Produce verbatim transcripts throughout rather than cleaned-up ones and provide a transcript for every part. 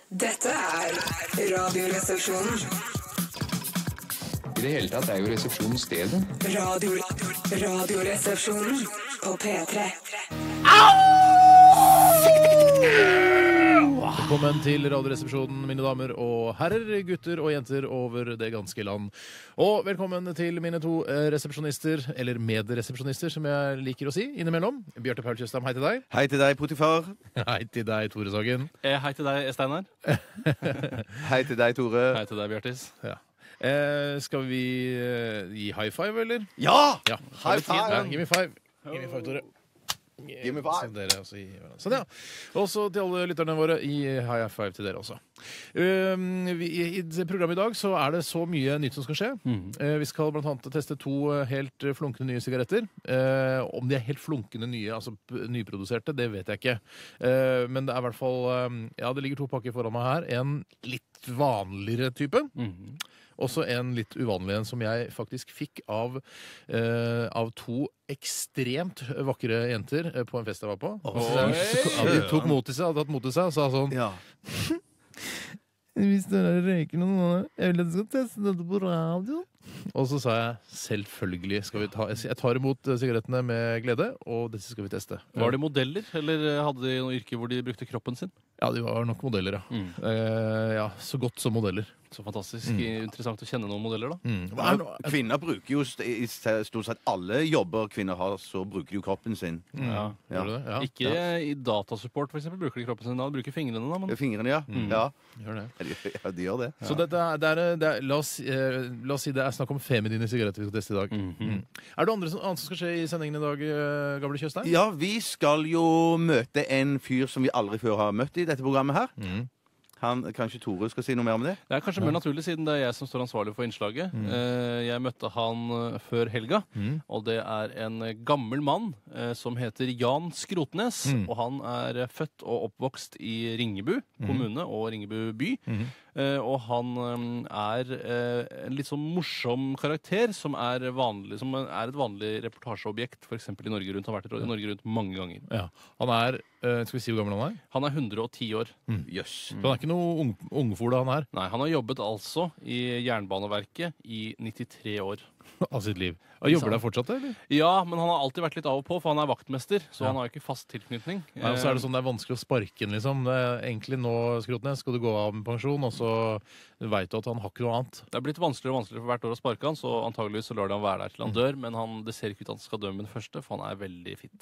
Dette er Radioresepsjonen. I det hele tatt er jo resepsjonen stedet. Radio, radioresepsjonen på P tre. Velkommen til Radioresepsjonen, mine damer og herrer, gutter og jenter over det ganske land. Og velkommen til mine to resepsjonister, eller medresepsjonister, som jeg liker å si innimellom. Bjarte Paul Tjøstheim, hei til deg. Hei til deg, Potifar. Hei til deg, Tore Sagen. Eh, hei til deg, Steinar. Hei til deg, Tore. Hei til deg, Bjartis. Ja. Eh, skal vi eh, gi high five, eller? Ja! Ja. High five! Ja, give me five. Give me five, Tore. Give me five. Så dere også gir hverandre. Sånn, ja. Også til alle lytterne våre, gi high five til dere også. Um, vi, I det programmet i dag så er det så mye nytt som skal skje. Mm. Uh, vi skal blant annet teste to helt flunkende nye sigaretter. Uh, om de er helt flunkende nye, altså p- nyproduserte, det vet jeg ikke. Uh, men det er i hvert fall um, ja, det ligger to pakker foran meg her. En litt vanligere type. Mm. Også en litt uvanlig en som jeg faktisk fikk av, eh, av to ekstremt vakre jenter eh, på en fest jeg var på. Så, ja, de tok mot til seg, hadde tatt mot til seg og sa sånn Ja. Hvis dere røyker noe, jeg vil at dere skal teste dette på radio. Og så sa jeg selvfølgelig skal vi ta Jeg tar imot sigarettene med glede, og disse skal vi teste. Var de modeller, eller hadde de noen yrker hvor de brukte kroppen sin? Ja, de var nok modeller, ja. Mm. Eh, ja, så godt som modeller. Så fantastisk interessant å kjenne noen modeller, da. Mm. Hva er no- Kvinner bruker jo st- i st- stort sett alle jobber kvinner har, så bruker de jo kroppen sin. Mm. Ja. Gjør du det? Ja. Ikke i datasupport, for eksempel, bruker de kroppen sin. Da de bruker fingrene, da. Men... Fingrene, ja. Ja. Gjør det. Ja, de gjør det. Så dette er, det er, det er, la, oss, eh, la oss si det er snakk om feminine sigaretter vi skal teste i dag. Mhm. Mm. Er det andre som, annet som skal skje i sendingen i dag, eh, gamle Tjøstheim? Ja, vi skal jo møte en fyr som vi aldri før har møtt i dette programmet her. Mm. Han, kanskje Tore skal si noe mer om det? Det er kanskje mer naturlig, siden det er jeg som står ansvarlig for innslaget. Eh, Jeg møtte han eh, før helga, Mm. og det er en gammel mann eh, som heter Jan Skrotnes. Mm. Og han er eh, født og oppvokst i Ringebu kommune og Ringebu by. Mm. Eh, og han eh, er eh, en litt sånn morsom karakter som er, vanlig, som er et vanlig reportasjeobjekt, f.eks. i Norge Rundt. Han har vært i Norge Rundt mange ganger. Ja. Han er eh, Skal vi si hvor gammel han er? Han er hundre og ti år. Jøss. Så han er ikke noe ung, ungfole, han er, Nei, han har jobbet altså i Jernbaneverket i nittitre år. av sitt liv. Og jobber der fortsatt, eller? Ja, men han har alltid vært litt av og på, for han er vaktmester, så Ja. han har jo ikke fast tilknytning. Nei, og så er det sånn det er vanskelig å sparke den, liksom. Det er egentlig nå, Skrotnes, skal du gå av med pensjon, og så vet du at han har ikke noe annet. Det er blitt vanskeligere og vanskeligere for hvert år å sparke han, så antageligvis så lar de han være der til han dør, men han, det ser ikke ut til at han skal dø med det første, for han er veldig fit.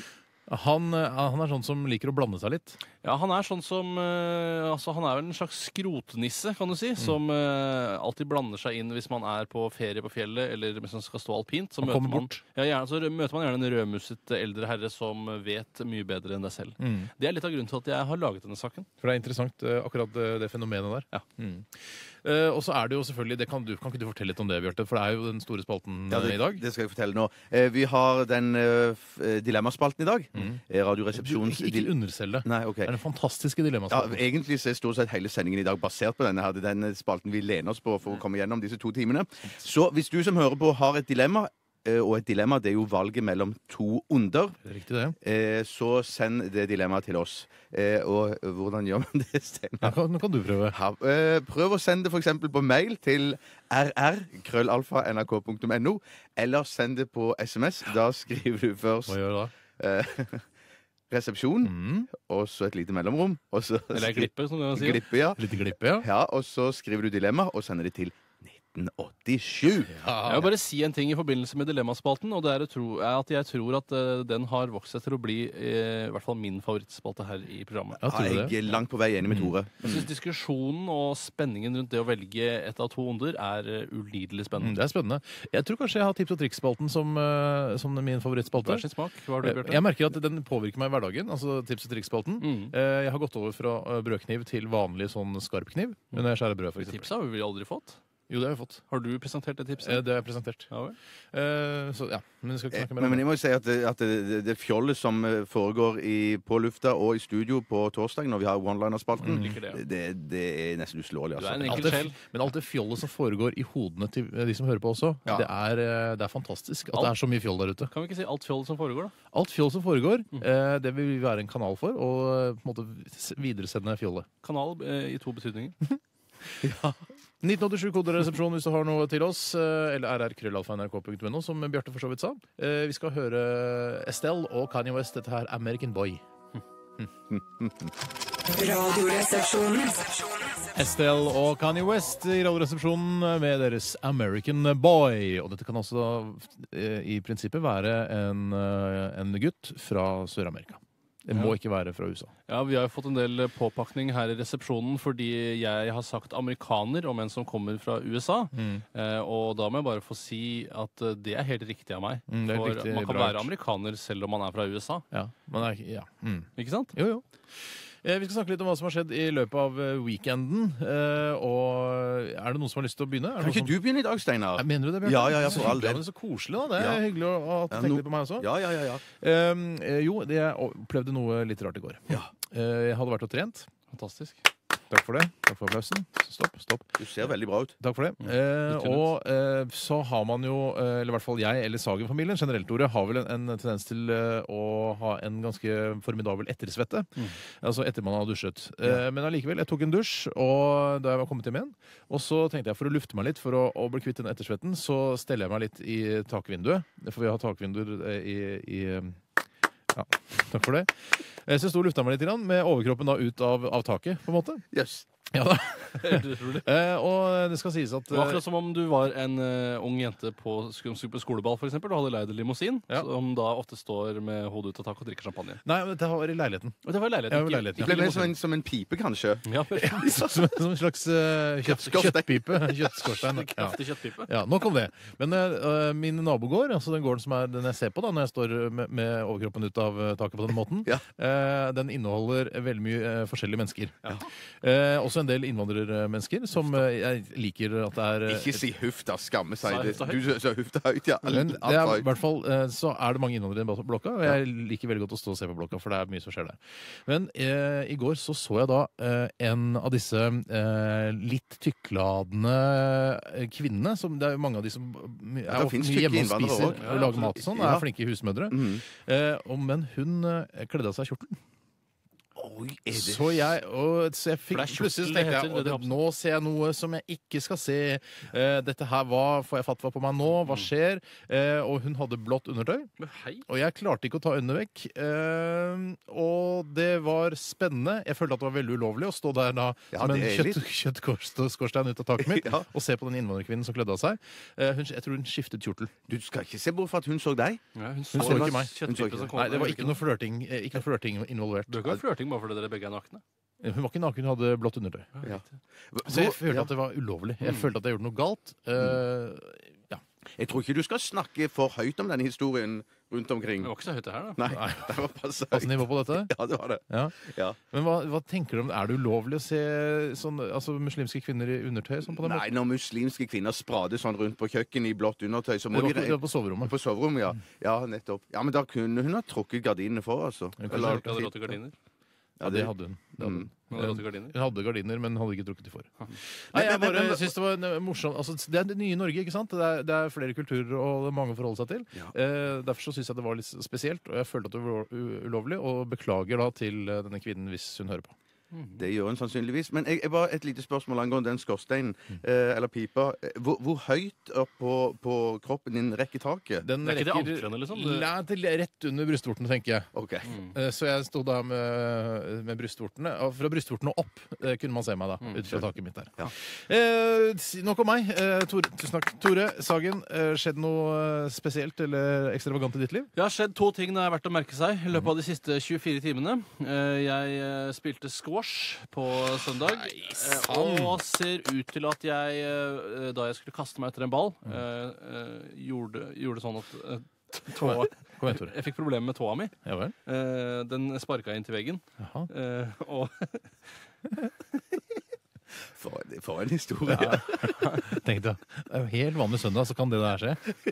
Han, eh, han er sånn som liker å blande seg litt. Ja, han er sånn som eh, Altså, han er vel en slags skrotnisse, kan du si, som eh, alltid blander seg inn hvis man er på ferie på fjellet, eller hvis man skal stå alpint. Så Han møter kommer man, bort. ja, gjerne, så møter man gjerne en rødmusset eldre herre som vet mye bedre enn deg selv. Mm. Det er litt av grunnen til at jeg har laget denne saken. For det er interessant, eh, akkurat det, det fenomenet der. Ja. Mm. Eh, og så er det jo selvfølgelig det kan, du, kan ikke du fortelle litt om det, Bjarte? For det er jo den store spalten Ja, eh, det, i dag. det skal jeg fortelle nå. Eh, vi har den eh, f- eh, dilemmaspalten i dag. Mm. Eh, Du, Radioresepsjonens ikke ikke underselg det. Nei, ok. Det er den fantastiske Ja, dilemmaspalten. egentlig så er stort sett hele sendingen i dag basert på denne her. Det er den spalten vi lener oss på for å komme gjennom disse to timene. Så hvis du som hører på har et dilemma, eh, og et dilemma det er jo valget mellom to onder, Det er riktig, det. eh, så send det dilemmaet til oss. Eh, og hvordan gjør man det, Steinar? Ja, kan, nå kan du prøve. Ja, eh, prøv å sende det for eksempel på mail til r r krøllalfa n r k punktum n o, eller send det på S M S. Da skriver du først Hva gjør du da? eh, resepsjon, Mm. og så et lite mellomrom. Og så Eller skri- glippe, som du sier. Glippe, ja. Litt glippe, ja. Ja, og så skriver du dilemma og sender det til nitten åttisju. Jeg vil bare si en ting i forbindelse med Dilemmaspalten, og det er, å tro, er at jeg tror at eh, den har vokst seg til å bli eh, i hvert fall min favorittspalte her i programmet. Ja, Ja, tror du jeg det? er langt på vei enig med Tore. Jeg synes diskusjonen og spenningen rundt det å velge et av to onder er eh, ulidelig Mm, spennende. det er spennende. Jeg tror kanskje jeg har tips og triks-spalten som, eh, som min favorittspalte. Hver sin smak. Hva har du, Eh, Bjarte? Jeg merker at den påvirker meg i hverdagen, altså tips og triks-spalten. Mm. Eh, Jeg har gått over fra eh, brødkniv til vanlig sånn skarp kniv når jeg skjærer brød, for eksempel. Tips har vi vel aldri fått? Jo, det har vi fått. Har du presentert det tipset? Eh, Det har jeg presentert. Ja vel. Eh, Så ja, men vi skal ikke Eh, snakke mer Men, om men det. jeg må jo si at, det, at det, det, det fjollet som eh, foregår i, på lufta og i studio på torsdag, når vi har one-liner-spalten, liker det, ja. det, det er nesten uslåelig. Du er Altså. en Alt enkel det, sjel. men alt det fjollet som foregår i hodene til de som hører på også, Ja. det, er, eh, det er fantastisk at det er så mye fjoll der ute. Kan vi ikke si alt fjoll som foregår, da? Alt fjoll som foregår, eh, det vil vi være en kanal for, og eh, på en måte s- videresende fjollet. Kanal eh, i to betydninger. nitten åttisju koderesepsjon hvis du har noe til oss, eh, eller r r krøllalfa n r k punktum n o, som Bjarte for så vidt sa. Eh, Vi skal høre Estelle og Kanye West, dette her American Boy. Radioresepsjonen. Estelle og Kanye West i Radioresepsjonen med deres American Boy. Og dette kan altså eh, i prinsippet være en, eh, en gutt fra Sør-Amerika. Det må ikke være fra U S A. Ja, Vi har jo fått en del påpakning her i resepsjonen fordi jeg har sagt amerikaner om en som kommer fra U S A. Eh, og da må jeg bare få si at eh, det er helt riktig av meg. Mm, det er For riktig man kan bra være gjort. amerikaner selv om man er fra U S A. Ja, man er, ikke- ja. Mm. Ikke sant? Jo, jo. Eh, Vi skal snakke litt om hva som har skjedd i løpet av eh, weekenden. Eh, og er det noen som har lyst til å begynne? Er det Kan ikke noen som... du begynne i dag, Steinar? Ja, mener du det, Bjørn? Ja, ja, ja, Så for all hyggelig, del. men Så koselig, da. Det er Ja. hyggelig å, at du Ja, tenker no- litt på meg også. Ja, ja, ja, ja. Um, eh, jo, det, jeg opplevde noe litt rart i går. Ja. Eh, jeg hadde vært og trent. Fantastisk. Takk for det. Takk for applausen. Stopp. stopp. Du ser veldig bra ut. Takk for det. Mm. Eh, Litt og eh, så har man jo, eh, eller i hvert fall jeg eller Sagen-familien generelt, Tore, har vel en, en tendens til eh, å ha en ganske formidabel ettersvette. Mm. Altså etter man har dusjet. Eh, men allikevel, jeg tok en dusj og da jeg var kommet hjem igjen. Og så tenkte jeg for å lufte meg litt, for å, å bli kvitt den ettersvetten, så steller jeg meg litt i takvinduet. For vi har takvinduer eh, i, i eh, ja, takk for det. Eh, Så jeg sto og lufta meg litt grann, med overkroppen da ut av, av taket, på en måte. Yes. Ja da. Helt utrolig. Eh, og det skal sies at Det var eh, akkurat som om du var en eh, ung jente på, sk- på skoleball for eksempel, og hadde leid en limousin, Ja. som da ofte står med hodet ut av taket og drikker champagne. Nei, men dette var i leiligheten. Og det var i Ja, leiligheten. i ikke- leiligheten, ikke Ble det limousin. som en, som en pipe, kanskje? Ja, vel. Som, som en slags eh, kjøtt, Skorstein. kjøttpipe. Kjøttskorstein. Ja. Kraftig kjøttpipe. Ja, nok om det. Men eh, min nabogård, altså den gården som er den jeg ser på da, når jeg står med, med overkroppen ut av eh, taket på den måten, Ja. eh, den inneholder veldig mye eh, forskjellige mennesker. Ja. Eh, også en del innvandrermennesker som eh, jeg liker at det er eh, Ikke si huff, da. Skamme Sa seg. jeg hufta Du høyt? sa hufta høyt, ja. Men det Alt er, var i høyt. hvert fall eh, så er det mange innvandrere i blokka, og jeg liker veldig godt å stå og se på blokka, for det er mye som skjer der. Men eh, i går så så jeg da eh, en av disse eh, litt tykkladende eh, kvinnene, som det er jo mange av de som my- er det ofte finnes mye hjemme og tykke innvandrere spiser også. og lager mat og sånn, Ja. er flinke husmødre. Mhm. Eh, og, men hun eh, kledde av seg kjorten. Oi, er det Så jeg, og, så jeg fikk, For det er kjortel plutselig så det tenkte heter, jeg det «Å, det, drapset». nå ser jeg noe som jeg ikke skal se. Eh, dette her, hva får jeg fatwa på meg nå? Hva skjer? Eh, og hun hadde blått undertøy. Men hei. Og jeg klarte ikke å ta øynene vekk. Eh, og det var spennende. Jeg følte at det var veldig ulovlig å stå der da Ja, som en det er kjøtt, kjøttskorstein ut av taket mitt Ja. og se på den innvandrerkvinnen som kledde av seg. Eh, hun, jeg tror hun skiftet kjortel. Du skal ikke se bort fra at hun så deg. Ja, hun Hun så ikke meg. Hun så Kjøttpipe ikke som deg. kom Nei, det var med ikke uken. noe flørting, eh, ikke noe flørting involvert. Det var ikke flørting bare fordi dere begge er nakne. Hun var ikke naken, hun hadde blått undertøy. Ja. Så jeg Hvor- følte ja. at det var ulovlig. Jeg følte at jeg gjorde noe galt. Eh, ja. Jeg tror ikke du skal snakke for høyt om denne historien rundt omkring. Det var ikke så høyt det her, da. Nei, det var passe Passe høyt. nivå på dette? Ja, det var det. Ja. Ja. Men hva, hva tenker du om det? Er det ulovlig å se sånn, altså, muslimske kvinner i undertøy sånn på den Nei, måten? når muslimske kvinner sprader sånn rundt på kjøkkenet i blått undertøy, så må Det var de på, det re- var på soverommet. på soverommet, ja. Ja, nettopp. Ja, men da kunne hun ha trukket gardinene for, altså. Hun kunne Eller- ha Du hadde råd til gardiner. Ja, det hadde hun. Det hadde hun. Mm. Du hadde råd til gardiner. Hun hadde gardiner, men hadde ikke trukket de for. Nei, Men- jeg men- bare men- synes det var en morsom altså, Det er det nye Norge, ikke sant? Det er, det er flere kulturer og det er mange å forholde seg til. Ja. Eh, derfor så syns jeg det var litt spesielt, og jeg følte at det var u- ulovlig, og beklager da til eh, denne kvinnen hvis hun hører på. Det gjør hun sannsynligvis. Men jeg, jeg bare et lite spørsmål angående den skorsteinen, eh, eller pipa. Eh, Hvor, hvor høyt opp på, på kroppen din rekker taket? Den Det er ikke det rekker- anklene, liksom? Det- Nei, til rett under brystvortene, tenker jeg. OK. Eh, Så jeg sto da med, med brystvortene. Og fra brystvortene og opp eh, kunne man se meg da, ut fra taket mitt der. Ja. Eh, si- nok om meg. Eh, Tore, tusen takk. Tore Sagen, eh, skjedd noe eh, spesielt eller ekstravagant i ditt liv? Det har skjedd to ting det er verdt å merke seg i løpet av de siste tjuefire timene. Eh, Jeg eh, spilte squash på søndag, eh, og ser ut til at jeg, eh, da jeg skulle kaste meg etter en ball, eh, eh, gjorde, gjorde sånn at eh, tå, Kom igjen, Tore. jeg fikk problemer med tåa mi. Ja vel? Eh, Den sparka inn til veggen. Jaha. Eh, Og For, For en historie. Tenkte jeg. Det er jo helt vanlig søndag, så kan det der skje.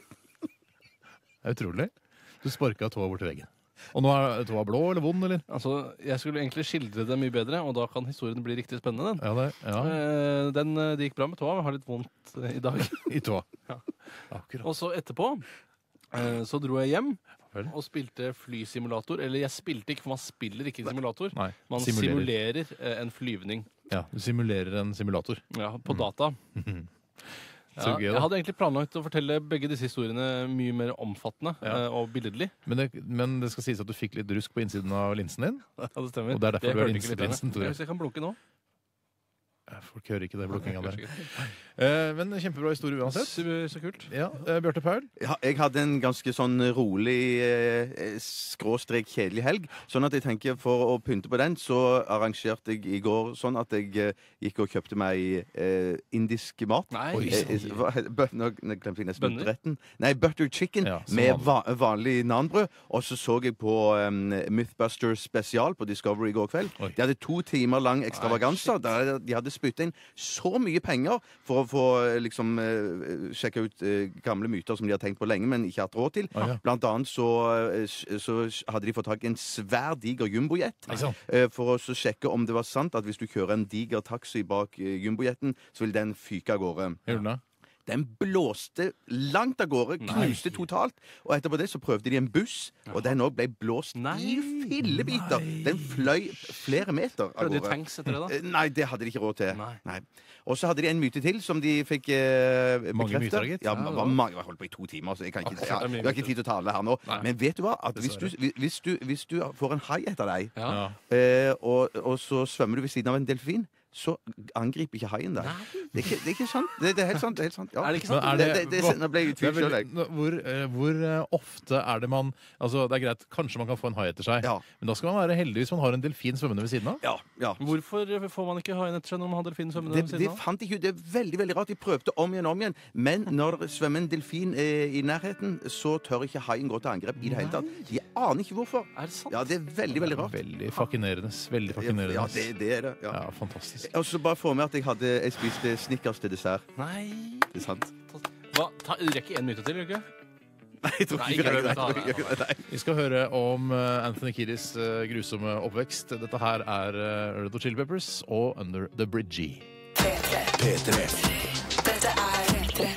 Det er utrolig. Du sparka tåa bort til veggen. Og nå er tåa blå eller vond, eller? Altså, Jeg skulle egentlig skildre det mye bedre, og da kan historien bli riktig spennende. Den, Ja, det, ja. Eh, den eh, Det gikk bra med tåa. Jeg har litt vondt eh, i dag. I tåa. Ja. Akkurat. Og så etterpå eh, så dro jeg hjem Vel. og spilte flysimulator. Eller jeg spilte ikke, for man spiller ikke i simulator. Nei, Man simulerer. simulerer eh, en flyvning Ja, du simulerer en simulator. ja, på data. Så Ja, gøy, jeg da. hadde egentlig planlagt å fortelle begge disse historiene mye mer omfattende Ja. eh, og billedlig. Men det, men det skal sies at du fikk litt rusk på innsiden av linsen din. Ja, det stemmer. Og det er derfor du er hørte ikke lytterne. linseprinsen, Tore. Hvis jeg kan blunke nå. Ja, Folk hører ikke det blokkinga der. Kanskje ikke. Eh, men kjempebra historie uansett. Så, så kult. Ja, eh, Bjarte Paul. Ja, jeg hadde en ganske sånn rolig, eh, skråstrek kjedelig helg. Sånn at jeg tenker for å pynte på den, så arrangerte jeg i går sånn at jeg eh, gikk og kjøpte meg eh, indisk mat. Nei, Oi, Eh, eh, hva- bø- Nå nå glemte jeg nesten Bønner? retten. Nei, butter chicken Ja, som med va vanlig nanbrød. Og så så jeg på um, Mythbusters spesial på Discovery i går kveld. Oi. De hadde to timer lang ekstravaganza. der De hadde spyttet inn så mye penger for å få eh, liksom eh, sjekke ut eh, gamle myter som de har tenkt på lenge, men ikke hatt råd til. Ah, ja. Blant annet så, eh, så hadde de fått tak i en svær, diger jumbojet. Ikke sant? Eh, For å så sjekke om det var sant at hvis du kjører en diger taxi bak eh, jumbojetten, så vil den fyke av gårde. Gjorde den det? Den blåste langt av gårde, knuste totalt. Og etterpå det så prøvde de en buss, og den òg ble blåst Nei. i fillebiter. Den fløy flere meter av Prøvde de gårde. tanks etter det, da? Eh, Nei, det hadde de ikke råd til. Nei. Nei. Og så hadde de en myte til som de fikk eh, Mange bekreftet. myter, gitt. Ja, Ja, det det var var. mange, jeg holdt på i to timer, så jeg kan ikke, Akkurat, ja, det er mye vi har ikke tid til å tale her nå. Nei. Men vet du hva? At hvis, du, hvis, du, hvis du får en hai etter deg, Ja. Ja. eh, og, og så svømmer du ved siden av en delfin, så angriper ikke haien deg. Det er ikke, det er ikke sant. Det, det er helt sant. Det er helt sant. Ja. Er det ikke Men sant? er Det, det, det, det, nå ble jeg i Det er tvil selv, veldig, jeg. nå- hvor, eh, hvor eh, ofte er det man Altså, det er greit, kanskje man kan få en hai etter seg, Ja. men da skal man være heldig hvis man har en delfin svømmende ved siden av. Ja, ja. Hvorfor får man ikke haien etter seg når man har delfin svømmende Det, ved det siden av? fant jeg ut. Det er veldig veldig rart. De prøvde om igjen om igjen. Men når det svømmer en delfin eh, i nærheten, så tør ikke haien gå til angrep i det hele tatt. De aner ikke hvorfor. Er det sant? Ja, det er veldig, veldig rart. Veldig fascinerende. Veldig fascinerende. Ja, det, det er det. Ja. Ja, fantastisk. Og så bare få med at jeg, hadde, jeg spiste Snickers til dessert. Nei. Det er sant. Hva? Ta, rekker én myte til, gjør du ikke? Nei, jeg tror Nei, ikke ikke det. prøv, Nei, ta jeg det. tror ikke det. Nei. Vi skal høre om eh, Anthony Kiddis eh, grusomme oppvekst. Dette her er uh, Red Hot Chili Peppers og Under the Bridgie. P tre. Dette er P tre.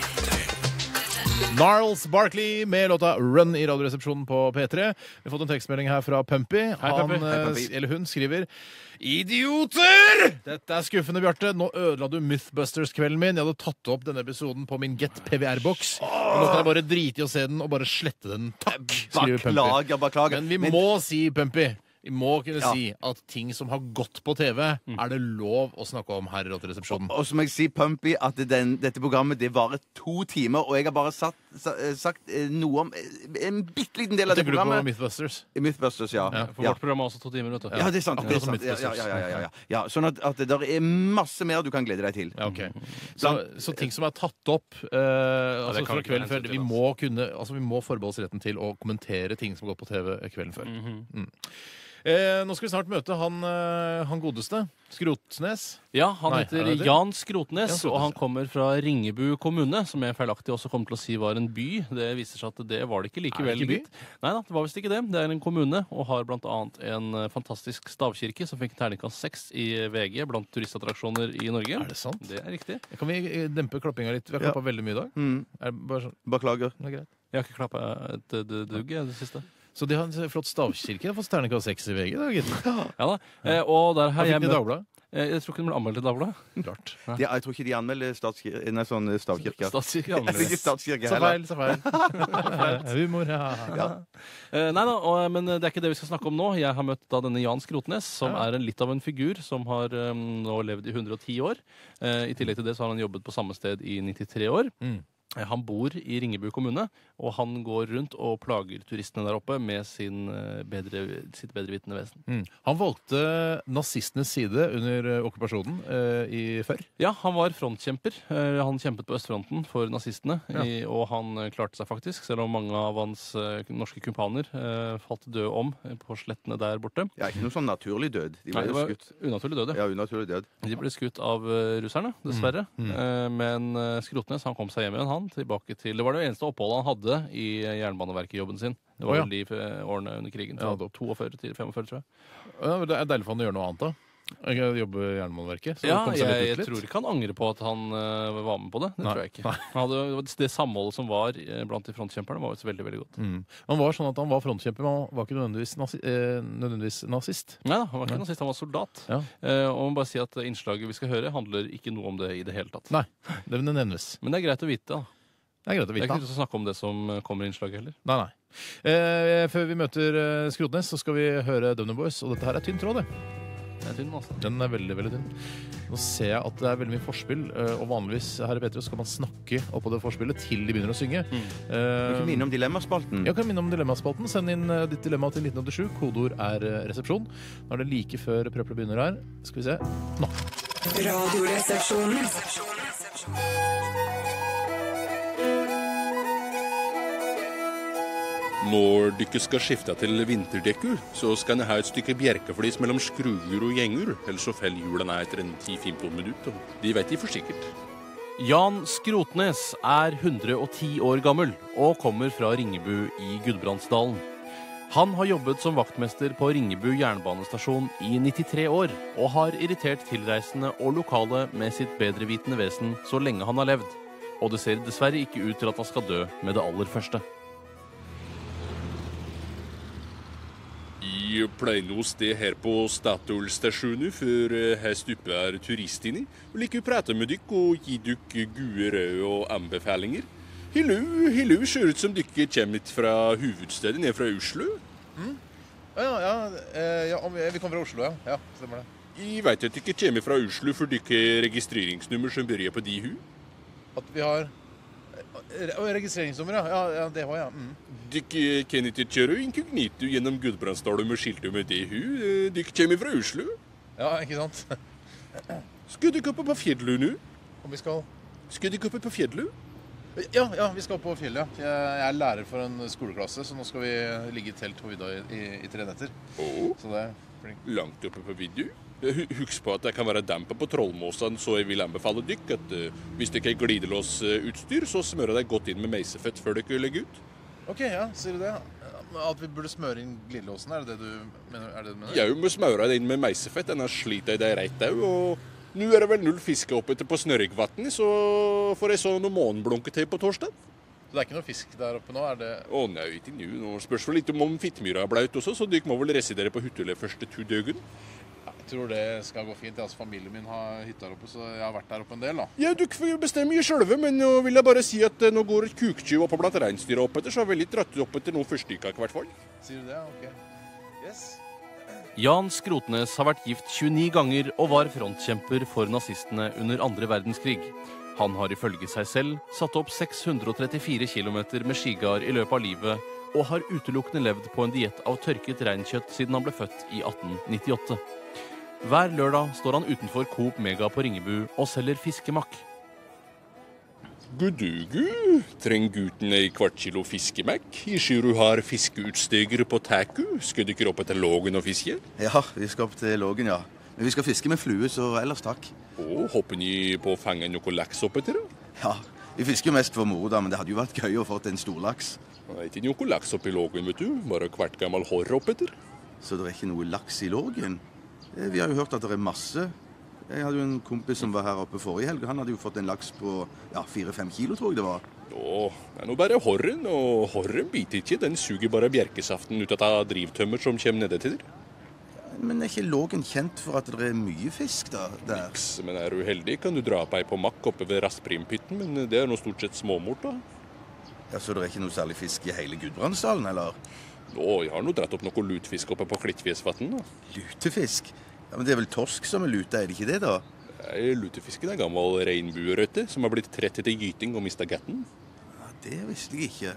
Gnarls Barkley med låta Run i Radioresepsjonen på P tre. Vi har fått en tekstmelding her fra Pumpy. Han, Pumpy. Hei, eh, Pumpy. eller hun skriver Idioter! Dette er skuffende, Bjarte. Nå ødela du Mythbusters-kvelden min. Jeg hadde tatt opp denne episoden på min Get P V R-boks. Og nå kan jeg bare drite i å se den og bare slette den. Takk, skriver Pumpy. Beklager, beklager. Men vi må si, Pumpy, vi må kunne Ja. si at ting som har gått på T V, er det lov å snakke om her i Radioresepsjonen. Og så må jeg si, Pumpy, at den, dette programmet det varer to timer, og jeg har bare satt, sa, eh, sagt eh, noe om eh, en bitte liten del av det Tenker du på programmet. Mythbusters? I Mythbusters, ja. Ja, For ja. vårt program er også to timer, vet du. Ja, det er sant. Det akkurat er som sant. Ja, ja, Mythbusters. ja, ja, ja, ja. ja sånn at, at det der er masse mer du kan glede deg til. Ja, ok. Så, så ting som er tatt opp eh, altså det kan fra vi ikke kvelden hensyn før, til, vi altså. må, kunne, altså, vi må forbeholde oss retten til å kommentere ting som har gått på T V kvelden før. mm. eh, nå skal vi snart møte han, eh, han godeste. Skrotnes. Ja, han Nei, heter er det det? Jan Skrotnes, Jan Skrotnes, og han ja. kommer fra Ringebu kommune, som jeg feilaktig også kommer til å si var en by. Det viser seg at det var det ikke likevel. Er det ikke by? gitt. Nei da, det var visst ikke det. Det er en kommune, og har blant annet en eh, fantastisk stavkirke som fikk terningkast seks i V G blant turistattraksjoner i Norge. Er det sant? Det er riktig. Kan vi eh, dempe klappinga litt? Vi har Ja. klappa veldig mye i dag. Mm. Er det bare sånn, Beklager. det er greit. Jeg har ikke klappa et eh, d- dugg jeg, det siste. Så de har en flott stavkirke. De har fått terningkast seks i V G. Da, gitt. Ja da. Eh, og der Hva har fikk jeg den i møtt Dagbladet? eh, Jeg tror ikke den ble anmeldt i Dagbladet. Klart. De, jeg tror ikke de anmelder statskir nei, sånn eh, stavkirker. Statskirke Jeg tror ikke anmelder. statskirke Så heller. feil, så feil. Humor, ja. Ja. Eh, nei da, og, men det er ikke det vi skal snakke om nå. Jeg har møtt da denne Jan Skrotnes, som Ja. er en, litt av en figur, som har um, nå levd i hundre og ti år. Eh, I tillegg til det så har han jobbet på samme sted i nittitre år. Mm. Han bor i Ringebu kommune, og han går rundt og plager turistene der oppe med sin bedre, sitt bedrevitende vesen. Mm. Han valgte nazistenes side under okkupasjonen eh, i før. Ja, han var frontkjemper. Eh, Han kjempet på østfronten for nazistene, Ja. i, og han eh, klarte seg faktisk, selv om mange av hans eh, norske kumpaner eh, falt døde om eh, på slettene der borte. Ja, ikke noe sånn naturlig død. De Nei, ble det jo var skutt. unaturlig døde. Ja, unaturlig død. De ble skutt av eh, russerne, dessverre. Mm. Eh, Men eh, Skrotnes han kom seg hjem igjen, han. Tilbake til, det var det eneste oppholdet han hadde i eh, Jernbaneverket-jobben sin. Det var Å, ja. vel de eh, årene under krigen. Ja, Fra da. toogførti til femogførti, tror jeg. Ja, det er deilig for han å gjøre noe annet, da. Jeg jobber i Jernbaneverket. Så Ja, kom seg jeg, litt jeg ut litt. tror ikke han angrer på at han eh, var med på det. Det Nei. tror jeg ikke. Han hadde, det samholdet som var eh, blant de frontkjemperne, var jo veldig veldig godt. Mm. Han var sånn at han var frontkjemper, men han var ikke nødvendigvis, nazi eh, nødvendigvis nazist. Nei da, han var ikke nazist, han var soldat. Ja. Eh, og må bare si at innslaget vi skal høre, handler ikke noe om det i det hele tatt. Nei, det vil nevnes. Men det er greit å vite. da. Det er greit å Det er vite. ikke lyst til å snakke om det som eh, kommer i innslaget heller. Nei, nei. Eh, før vi møter eh, Skrotnes, så skal vi høre Døvne Boys, og dette her er tynn tråd, det. Det er tynn, altså. Den er veldig, veldig tynn. Nå ser jeg at det er veldig mye forspill, eh, og vanligvis her i P tre skal man snakke oppå det forspillet til de begynner å synge. Mm. Du Eh, kan minne om dilemmaspalten. Jeg kan minne om dilemmaspalten. Send inn eh, ditt dilemma til nitten åttisju. Kodeord er eh, resepsjon. Nå er det like før Prøple begynner her. Skal vi se. Nå. Radioresepsjonen. Når dere skal skifte til vinterdekkur, så skal dere ha et stykke bjerkeflis mellom skruer og gjenger, ellers så faller hjulene etter en ti til femten minutter. De vet de for sikkert. Jan Skrotnes er hundre og ti år gammel og kommer fra Ringebu i Gudbrandsdalen. Han har jobbet som vaktmester på Ringebu jernbanestasjon i nittitre år, og har irritert tilreisende og lokale med sitt bedrevitende vesen så lenge han har levd. Og det ser dessverre ikke ut til at han skal dø med det aller første. Jeg pleier noe sted her på Statoil-stasjonen før her stupper turistene, og liker å prate med dere og gi dere gode råd og anbefalinger. Hello, hello, ser ut som dere kommer fra hovedstedet ned fra Oslo. Ja, ja, eh, ja, om- vi kommer fra Oslo, ja. Ja, stemmer det. Jeg vet at dere kommer fra Oslo for dere registreringsnummer som begynner på de hu. At vi har eh, å, registreringsnummer, ja. Ja, ja, det var ja. Mm. Dere kan ikke kjøre inkognito gjennom Gudbrandsdalen med skiltet med det hu. Eh, Dere kommer fra Oslo. Ja, ikke sant? Skal dere opp på fjellet nå? Om vi skal... Skal dere opp på fjellet? Ja, ja, vi skal på fjellet. Jeg jeg er lærer for en skoleklasse, så nå skal vi ligge i telt på vidda i, i, i tre netter. Åh, Så det er flink. langt oppe på vidda. Hu- Husk på at det kan være damper på Trollmåsene, så jeg vil anbefale dere at eh, hvis dere har glidelåsutstyr, så smører dere godt inn med meisefett før dere legger ut. Ok, ja, sier du det? At vi burde smøre inn glidelåsen, er det det du mener? Er det det du mener? Jeg må smøre det inn med meisefett, ennå sliter jeg det rett òg. Og nå er det vel null fiske oppe etter på Snørrikvatn, så får jeg så noe måneblunke til på torsdag. Så det er ikke noe fisk der oppe nå? Er det... Å nei, ikke nå. Nå spørs vel litt om om fittmyra er blaut også, så dere må vel residere på hytta første to døgn. Jeg tror det skal gå fint. Altså, familien min har hytta der oppe, så jeg har vært der oppe en del, da. Ja, dere får jo bestemme sjølve, men nå vil jeg bare si at eh, nå går et kuktyv oppe blant reinsdyra opp etter, så jeg vil ikke dratt opp etter noen fyrstikker i hvert fall. Sier du det? Ok. Yes. Jan Skrotnes har vært gift tjueni ganger og var frontkjemper for nazistene under andre verdenskrig. Han har ifølge seg selv satt opp seks hundre og trettifire kilometer med skigard i løpet av livet, og har utelukkende levd på en diett av tørket reinkjøtt siden han ble født i atten nittiåtte. Hver lørdag står han utenfor Coop Mega på Ringebu og selger fiskemakk. Gudugu, trenger gutten ei kvart kilo fiskemekk? Jeg ser du har fiskeutstyr på taku. Skal dere opp etter Lågen og fiske? Ja, vi skal opp til Lågen, ja. Men vi skal fiske med flue, så ellers takk. Og hopper ni på å fange noe laks opp etter? Da? Ja, vi fisker jo mest for moro, da, men det hadde jo vært gøy å få en storlaks. Det er ikke noe laks oppi Lågen, vet du. Bare hvert gammel horr opp etter. Så det er ikke noe laks i Lågen? Eh, Vi har jo hørt at det er masse. Jeg hadde jo en kompis som var her oppe forrige helg, og han hadde jo fått en laks på ja, fire-fem kilo, tror jeg det var. Å, det er nå bare horren, og horren biter ikke. Den suger bare bjerkesaften ut av drivtømmer som kommer nede til der. Men er ikke Lågen kjent for at det er mye fisk da, der? Niks, men er du heldig, kan du dra på ei på makk oppe ved Rasprimhytten, men det er nå stort sett småmort, da. Ja, Så det er ikke noe særlig fisk i hele Gudbrandsdalen, eller? Å, jeg har nå dratt opp noe lutfisk oppe på Klittfjesvatn, da. Lutefisk? Ja, Men det er vel torsk som er lute, er det ikke det, da? Nei, Lutefisken er gammel regnbuerøtte som har blitt trett til gyting og mista gatten. Det visste jeg ikke.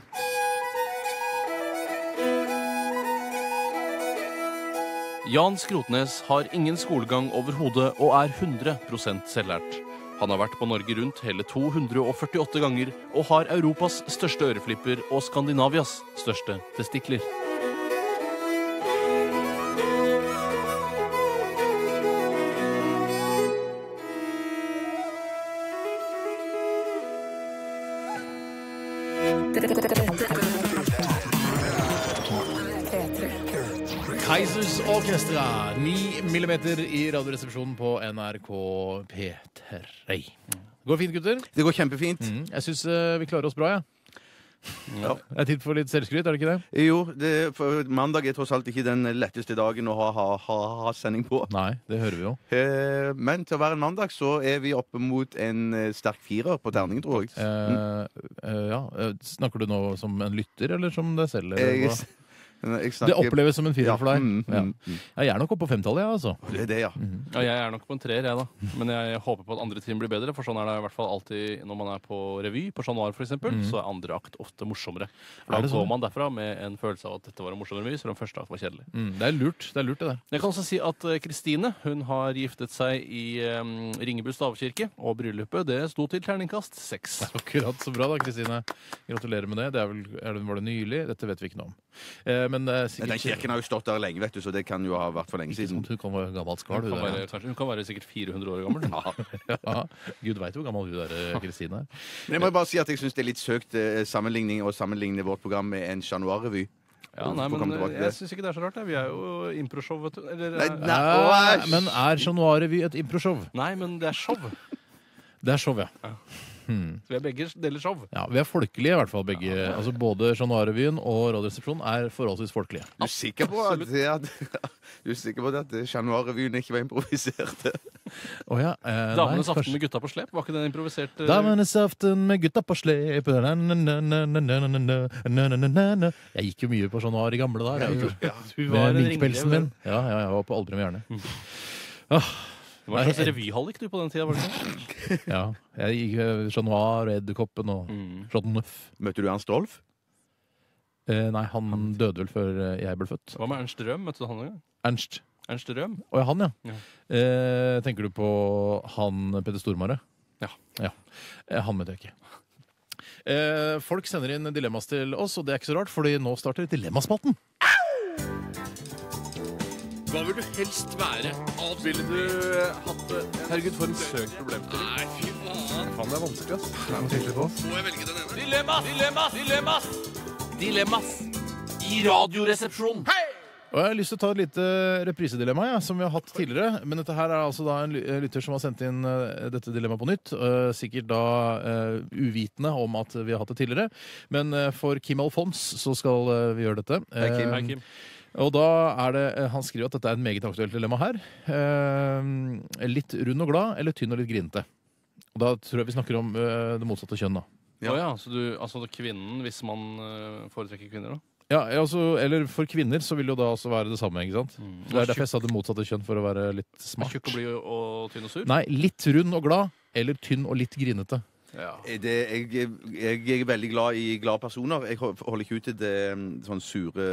Jan Skrotnes har ingen skolegang overhodet og er hundre prosent selvlært. Han har vært på Norge Rundt hele to hundre og førtiåtte ganger og har Europas største øreflipper og Skandinavias største testikler. Kaizers Orkestra, ni millimeter i radioresepsjonen på N R K P tre. Går fint, gutter? Det går kjempefint. Mm. Jeg syns uh, vi klarer oss bra, jeg. Ja. Det er tid for litt selvskryt, er det ikke det? Jo, det, for mandag er tross alt ikke den letteste dagen å ha, ha, ha, ha sending på. Nei, det hører vi jo. Eh, men til å være en mandag så er vi oppe mot en eh, sterk firer på terningen, tror jeg. Eh, eh, ja. Eh, Snakker du nå som en lytter, eller som deg selv? Eller Jeg, hva? jeg Det snakker, oppleves som en firer Ja, for deg? mm, Ja. mm, mm. Ja, jeg er nok oppe på femtallet, jeg, altså. Det er det, ja. Ja, jeg er nok på en treer, jeg, da. Men jeg håper på at andre trinn blir bedre, for sånn er det i hvert fall alltid når man er på revy, på Chat Noir for eksempel, så er andre akt ofte morsommere. For Er da det sånn? går man derfra med en følelse av at dette var en morsom revy, så den første akt var kjedelig. Mm, det er lurt, det er lurt det der. Jeg kan også si at eh, Kristine hun har giftet seg i um, Ringebu stavkirke, og bryllupet det sto til terningkast seks. Akkurat så bra da, Kristine. Gratulerer med det. Det er vel, er det, var det nylig? Dette vet vi ikke noe om. Eh, men det er sikkert... Den kirken har jo stått der lenge, vet du, så det kan jo ha vært for lenge Ikke siden. sånn at hun kan være gammelt skall, Hun hun kan, der. være, kanskje, hun kan være sikkert fire hundre år gammel. Ja, Gud vet hvor gammel hun der, eh, Kristine er. Men jeg må bare si at jeg syns det er litt søkt eh, sammenligning å sammenligne vårt program med en Chat Noir-revy. Ja, nei, Får komme men tilbake til jeg det. syns ikke det er så rart. Det. Vi er jo improshow, vet du. Eller, Nei, eh, nei. Eh, æsj! men er Chat Noir-revy et improshow? nei, men det er show. Det er show, ja. Så vi er begge deler show. Ja, Vi er folkelige i hvert fall, begge. Altså Både Chat Noir-revyen og Radioresepsjonen er forholdsvis folkelige. Du er sikker på at, det at, du er sikker på at Chat Noir-revyen ikke var improvisert? Å ja, eh, nei, Damenes aften kanskje- med gutta på slep, var ikke den improvisert? eh? Damenes aften med gutta på slep na, na, na, na, na, na, na, na, na, na, na. Jeg gikk jo mye på Chat Noir i gamle dager. jeg, vet du. Du var Med en minkpelsen ringrev, min. Ja, ja, jeg var på Aldri med hjerne. Ah, Det var en slags revyhallik du på den tida, var det ikke? ja, jeg gikk eh, Chat Noir, Edderkoppen og Chat Neuf. Møtte du Ernst Rolf? Eh, nei, han døde vel før eh, jeg ble født. Hva med Ernst Røhm? Møtte du han en gang? Ernst. Ernst Røhm? Å ja, han, ja. Ja. Eh, tenker du på han Petter Stormare? Ja. ja. Eh, han møtte jeg ikke. Eh, folk sender inn dilemmas til oss, og det er ikke så rart, fordi nå starter Dilemmaspalten. Hva vil du helst være? Ville du hatt det? Herregud, for en søkt problemstilling. Nei, fy faen. Faen, det er vanskelig, ass. Må jeg velge den ene? Dilemmas! Dilemmas! Dilemmas! Dilemmas i Radioresepsjonen. Og jeg har lyst til å ta et lite reprisedilemma, ja, som vi har hatt tidligere. Men dette her er altså da en ly- lytter som har sendt inn eh, dette dilemmaet på nytt. eh, sikkert da eh, uvitende om at vi har hatt det tidligere. Men eh, for Kim Alfons så skal eh, vi gjøre dette. Hei, Kim. Eh, Hei, Kim. Og da er det, eh, Han skriver at dette er et meget aktuelt dilemma her. Eh, litt rund og glad, eller tynn og litt grinete. Og da tror jeg vi snakker om eh, det motsatte kjønn, da. Ja. Oh, ja, så du, altså kvinnen, hvis man uh, foretrekker kvinner, da? Ja, altså, Eller for kvinner så vil det jo da også være det samme. ikke sant? Mm. Det er derfor jeg sa det motsatte kjønn, for å være litt Er smart. tjukk og blid og, og tynn og sur? Nei, litt rund og glad, eller tynn og litt grinete. Ja. Det, jeg, jeg er veldig glad i glade personer. Jeg holder ikke ut til det sånn sure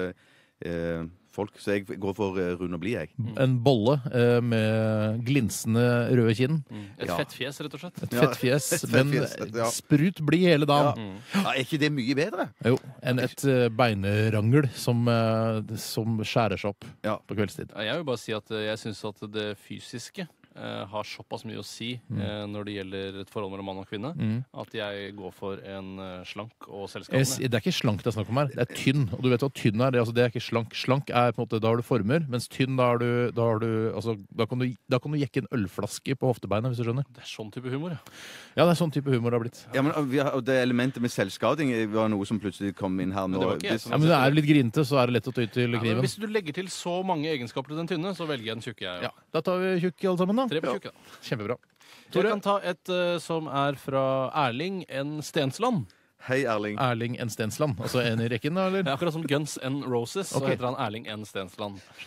eh, folk, så jeg går for eh, rund og blid, jeg. En bolle eh, med glinsende røde kinn. Mm. Et Ja. fett fjes, rett og slett. Et Ja, fettfjes, et men fettfjes, ja. sprut blid hele dagen. Mm. Ja, er ikke det mye bedre? Jo, enn et eh, beinerangel som, eh, som skjærer seg opp Ja. på kveldstid. Ja, Jeg vil bare si at eh, jeg syns at det fysiske eh, har såpass mye å si eh, når det gjelder et forhold mellom mann og kvinne, at jeg går for en eh, slank og Jeg s- selvskapende. Det er ikke slank det er snakk om her, det er tynn. Og du vet hva tynn er? Det, altså, det er ikke slank. Slank er på en måte, da har du former, mens tynn, da har du, da har du, altså, da kan du, da kan du jekke en ølflaske på hoftebeinet, hvis du skjønner. Det er sånn type humor, ja. Ja, det er sånn type humor det har blitt. Ja, men og vi har, og Det elementet med selvskading var noe som plutselig kom inn her nå. Men det var ikke jeg som- Ja, men det er litt grinete, så er det lett å ty til Ja, men kniven. hvis du legger til så mange egenskaper til den tynne, så velger jeg den tjukke. Jeg, Ja, da tar vi tjukk alle sammen, da. Tre på tjukke, da. Kjempebra. Jeg kan ta et eh, som er fra Erling N. Stensland. Hei, Erling. Erling N. Stensland. Altså en i rekken, da, eller? Det er akkurat som Guns N' Roses, så Ok. heter han Erling N. Stensland. Skjønner.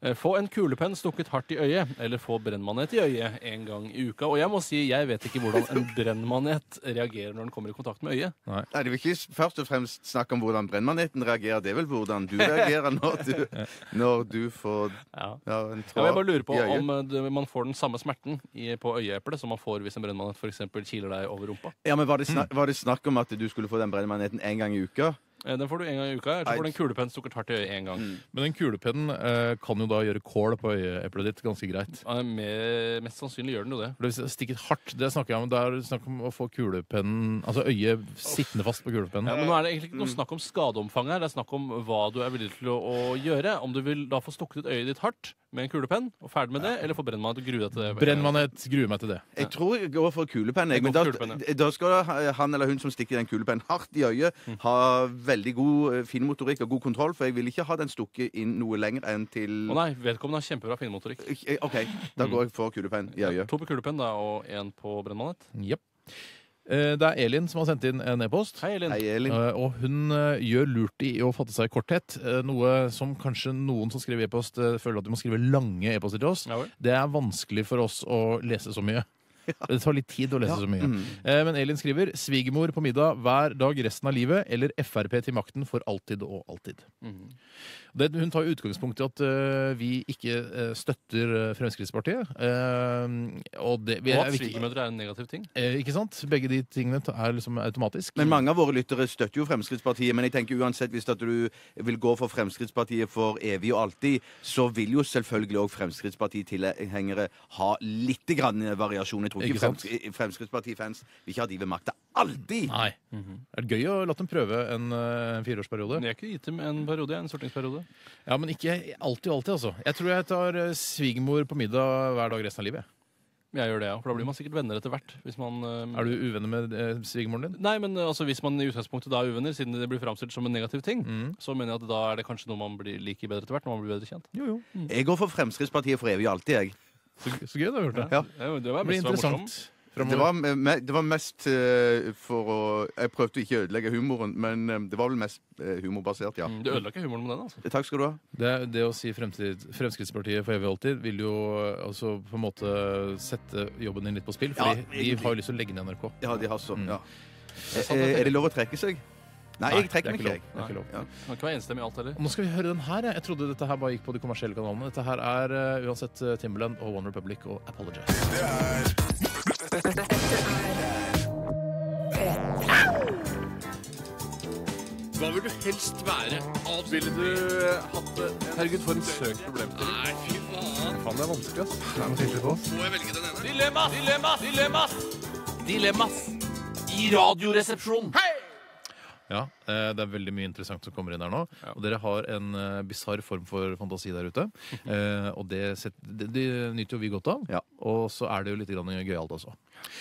Eh, Få en kulepenn stukket hardt i øyet, eller få brennmanet i øyet en gang i uka. Og jeg må si, jeg vet ikke hvordan en brennmanet reagerer når den kommer i kontakt med øyet. Nei, det er ikke først og fremst snakk om hvordan brennmaneten reagerer. Det er vel hvordan du reagerer når du, når du får Ja. ja, en Ja, jeg bare lurer på i øyet. om eh, det- man får den samme smerten i, på øyeeplet som man får hvis en brennmanet for eksempel kiler deg over rumpa. Ja, men var det, snak, var det snakk om at du skulle få den brennmaneten en gang i uka? Eh, Den får du en gang i uka. Eller så får du en kulepenn stukket hardt i øyet en gang. Men den kulepennen eh, kan jo da gjøre kål på øyeeplet ditt ganske greit. Ja, mer, mest sannsynlig gjør den jo det. For hvis det stikker hardt, det snakker jeg om, det er snakk om å få kulepennen, altså øyet sittende fast på kulepennen. Ja, men nå er det egentlig ikke noe snakk om skadeomfang her. Det er snakk om hva du er villig til å, å gjøre. Om du vil da få stukket ut øyet ditt hardt med en kulepenn, og ferdig med det, eller få brennmanet og grue deg til det. Brennmanet, gruer meg til det. Jeg tror jeg går for kulepenn. Jeg. Jeg Men går da, for kulepenn, da skal han eller hun som stikker den kulepennen hardt i øyet, ha veldig god eh, finmotorikk og god kontroll, for jeg vil ikke ha den stukket inn noe lenger enn til Å nei, vedkommende har kjempebra finmotorikk. Eh, OK, da går jeg for kulepenn i øyet. To på kulepenn da, og én på brennmanet. Jepp. Eh, Det er Elin som har sendt inn en e-post. Hei, Elin. Hei, Elin. Eh, Og hun eh, gjør lurt i å fatte seg i korthet. eh, Noe som kanskje noen som skriver e-post, eh, føler at de må skrive lange e-poster til oss. Ja vel. Det er vanskelig for oss å lese så mye. Det tar litt tid å lese så mye. Eh, Men Elin skriver 'Svigermor på middag hver dag resten av livet' eller 'F R P til makten for alltid og alltid'. Mhm. Det, hun tar jo utgangspunkt i at eh, vi ikke eh, støtter eh, Fremskrittspartiet. Eh, og det, vi, Og er, at vi, ikke, svigermødre er en negativ ting. eh, ikke sant? Begge de tingene ta- er liksom automatisk. Men mange av våre lyttere støtter jo Fremskrittspartiet. Men jeg tenker uansett, hvis at du vil gå for Fremskrittspartiet for evig og alltid, så vil jo selvfølgelig òg Fremskrittspartitilhengere ha litt grann variasjon. Jeg tror ikke, Ikke sant? Frems Fremskrittsparti-fans vil ikke ha de ved makta alltid. Nei. Er det gøy å la dem prøve en, eh, en fireårsperiode? Men jeg har ikke gitt dem en periode, en stortingsperiode. Ja, men ikke alltid og alltid, altså. Jeg tror jeg tar eh, svigermor på middag hver dag resten av livet. Jeg gjør det, ja. For da blir man sikkert venner etter hvert. Hvis man, eh, Er du uvenner med eh, svigermoren din? Nei, men eh, altså, hvis man i utgangspunktet da er uvenner, siden det blir framstilt som en negativ ting, Mm. så mener jeg at da er det kanskje noe man blir liker bedre etter hvert, når man blir bedre kjent. Jo, jo. Jeg går for Fremskrittspartiet for evig og alltid, jeg. Så, så gøy, da, Hørte. Ja. Ja, det var Det blir mest var morsom. interessant. Det Fremover. var, me det var mest eh, for å Jeg prøvde ikke å ødelegge humoren, men eh, det var vel mest eh, humorbasert, ja. Mm, Du ødela ikke humoren med den, altså. Takk skal du ha. Det, det å si Fremskritts, Fremskrittspartiet for evig og alltid vil jo eh, altså på en måte sette jobben din litt på spill. Fordi Ja, de egentlig. har jo lyst til å legge ned N R K. Ja, de har så, Mm. ja. sant, Eh, det er Er det lov å trekke seg? Nei, jeg trekker meg det ikke. er ikke lov. Det er ikke lov. Ja. Det kan ikke være enstemmig i alt heller. Og nå skal vi høre den her. Jeg, jeg trodde dette her bare gikk på de kommersielle kanalene. Dette her er eh, uansett eh, Timberland og One Republic og Apologize. Hva vil du helst være? Ville du hatt det? Herregud, for en søk problem. Nei, fy faen. Faen, det er vanskelig, ass. Det må tenke litt på. Må jeg velge den ene? Dilemmas! Dilemmas! Dilemmas! Dilemmas i Radioresepsjonen. Ja, eh, det er veldig mye interessant som kommer inn her nå. Og dere har en uh, bisarr form for fantasi der ute. Eh, og det, set, det, det nyter jo vi godt av. Ja. Og så er det jo litt grann gøyalt også.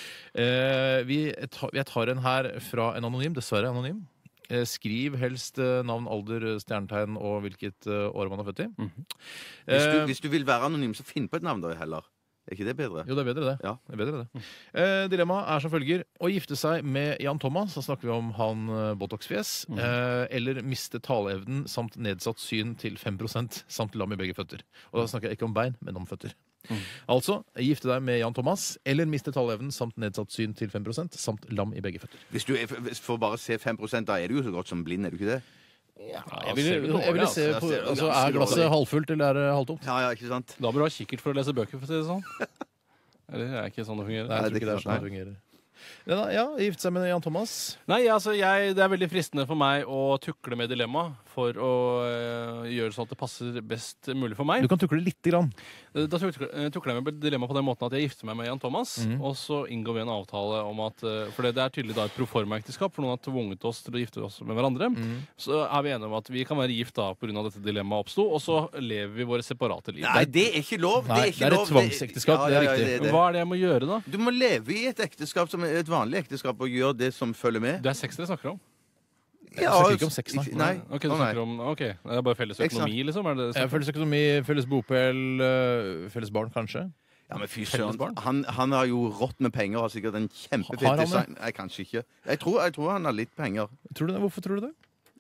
Eh, vi tar, jeg tar en her fra en anonym, dessverre anonym. Eh, skriv helst eh, navn, alder, stjernetegn og hvilket eh, år man er født i. Hvis du, Eh, hvis du vil være anonym, så finn på et navn da heller. Er ikke det bedre? Jo, det er bedre det. Ja. det, er bedre det. Eh, dilemmaet er som følger. Å gifte seg med Jan Thomas, så snakker vi om han eh, Botox-fjes, eh, eller miste taleevnen samt nedsatt syn til fem prosent samt lam i begge føtter. Og da snakker jeg ikke om bein, men om føtter. Altså, gifte deg med Jan Thomas, eller miste taleevnen samt nedsatt syn til fem prosent samt lam i begge føtter. Hvis du er, hvis- får bare se fem prosent, da er du jo så godt som blind, er du ikke det? Jeg ser ville, det dårlig, jeg ville altså. se Jeg på, ser det altså, ganske Er glasset dårlig. halvfullt, eller er det halvtomt? Ja, ja, ikke sant? Da bør du ha kikkert for å lese bøker, for å si det sånn. Eller er ikke sånn det fungerer? Nei, jeg tror det ikke det er er sånn det fungerer. Ja, da, ja, gifte seg med Jan Thomas. Nei, altså, jeg, det er veldig fristende for meg å tukle med dilemma for å øh, gjøre sånn at det passer best mulig for meg. Du kan tukle lite grann. Da tukler eh, tukler jeg med dilemma på den måten at jeg gifter meg med Jan Thomas, Mhm. og så inngår vi en avtale om at eh, For det, det er tydelig da et proforma-ekteskap, for noen har tvunget oss til å gifte oss med hverandre. Mhm. Så er vi enige om at vi kan være gift da pga. dette dilemmaet oppsto, og så lever vi våre separate liv. Nei, det er ikke lov! Nei, det er, ikke det er et lov. tvangsekteskap, det er riktig. det er det. Hva er det jeg må gjøre, da? Du må leve i et ekteskap som er et vanlig ekteskap, og gjøre det som følger med. Det er sex dere snakker om? Jeg snakker ikke om sex, nei. Nei. Ok, du Å, nei. snakker om, ok, Det er bare felles økonomi, liksom? Er det det Eh, Felles økonomi, felles bopel, eh, felles barn, kanskje. Ja, men fy Felles søren. barn? Han, han har jo rått med penger og har sikkert en Har kjempefett han det? design. Nei, kanskje ikke. Jeg tror, jeg tror han har litt penger. Tror du det? Hvorfor tror du det?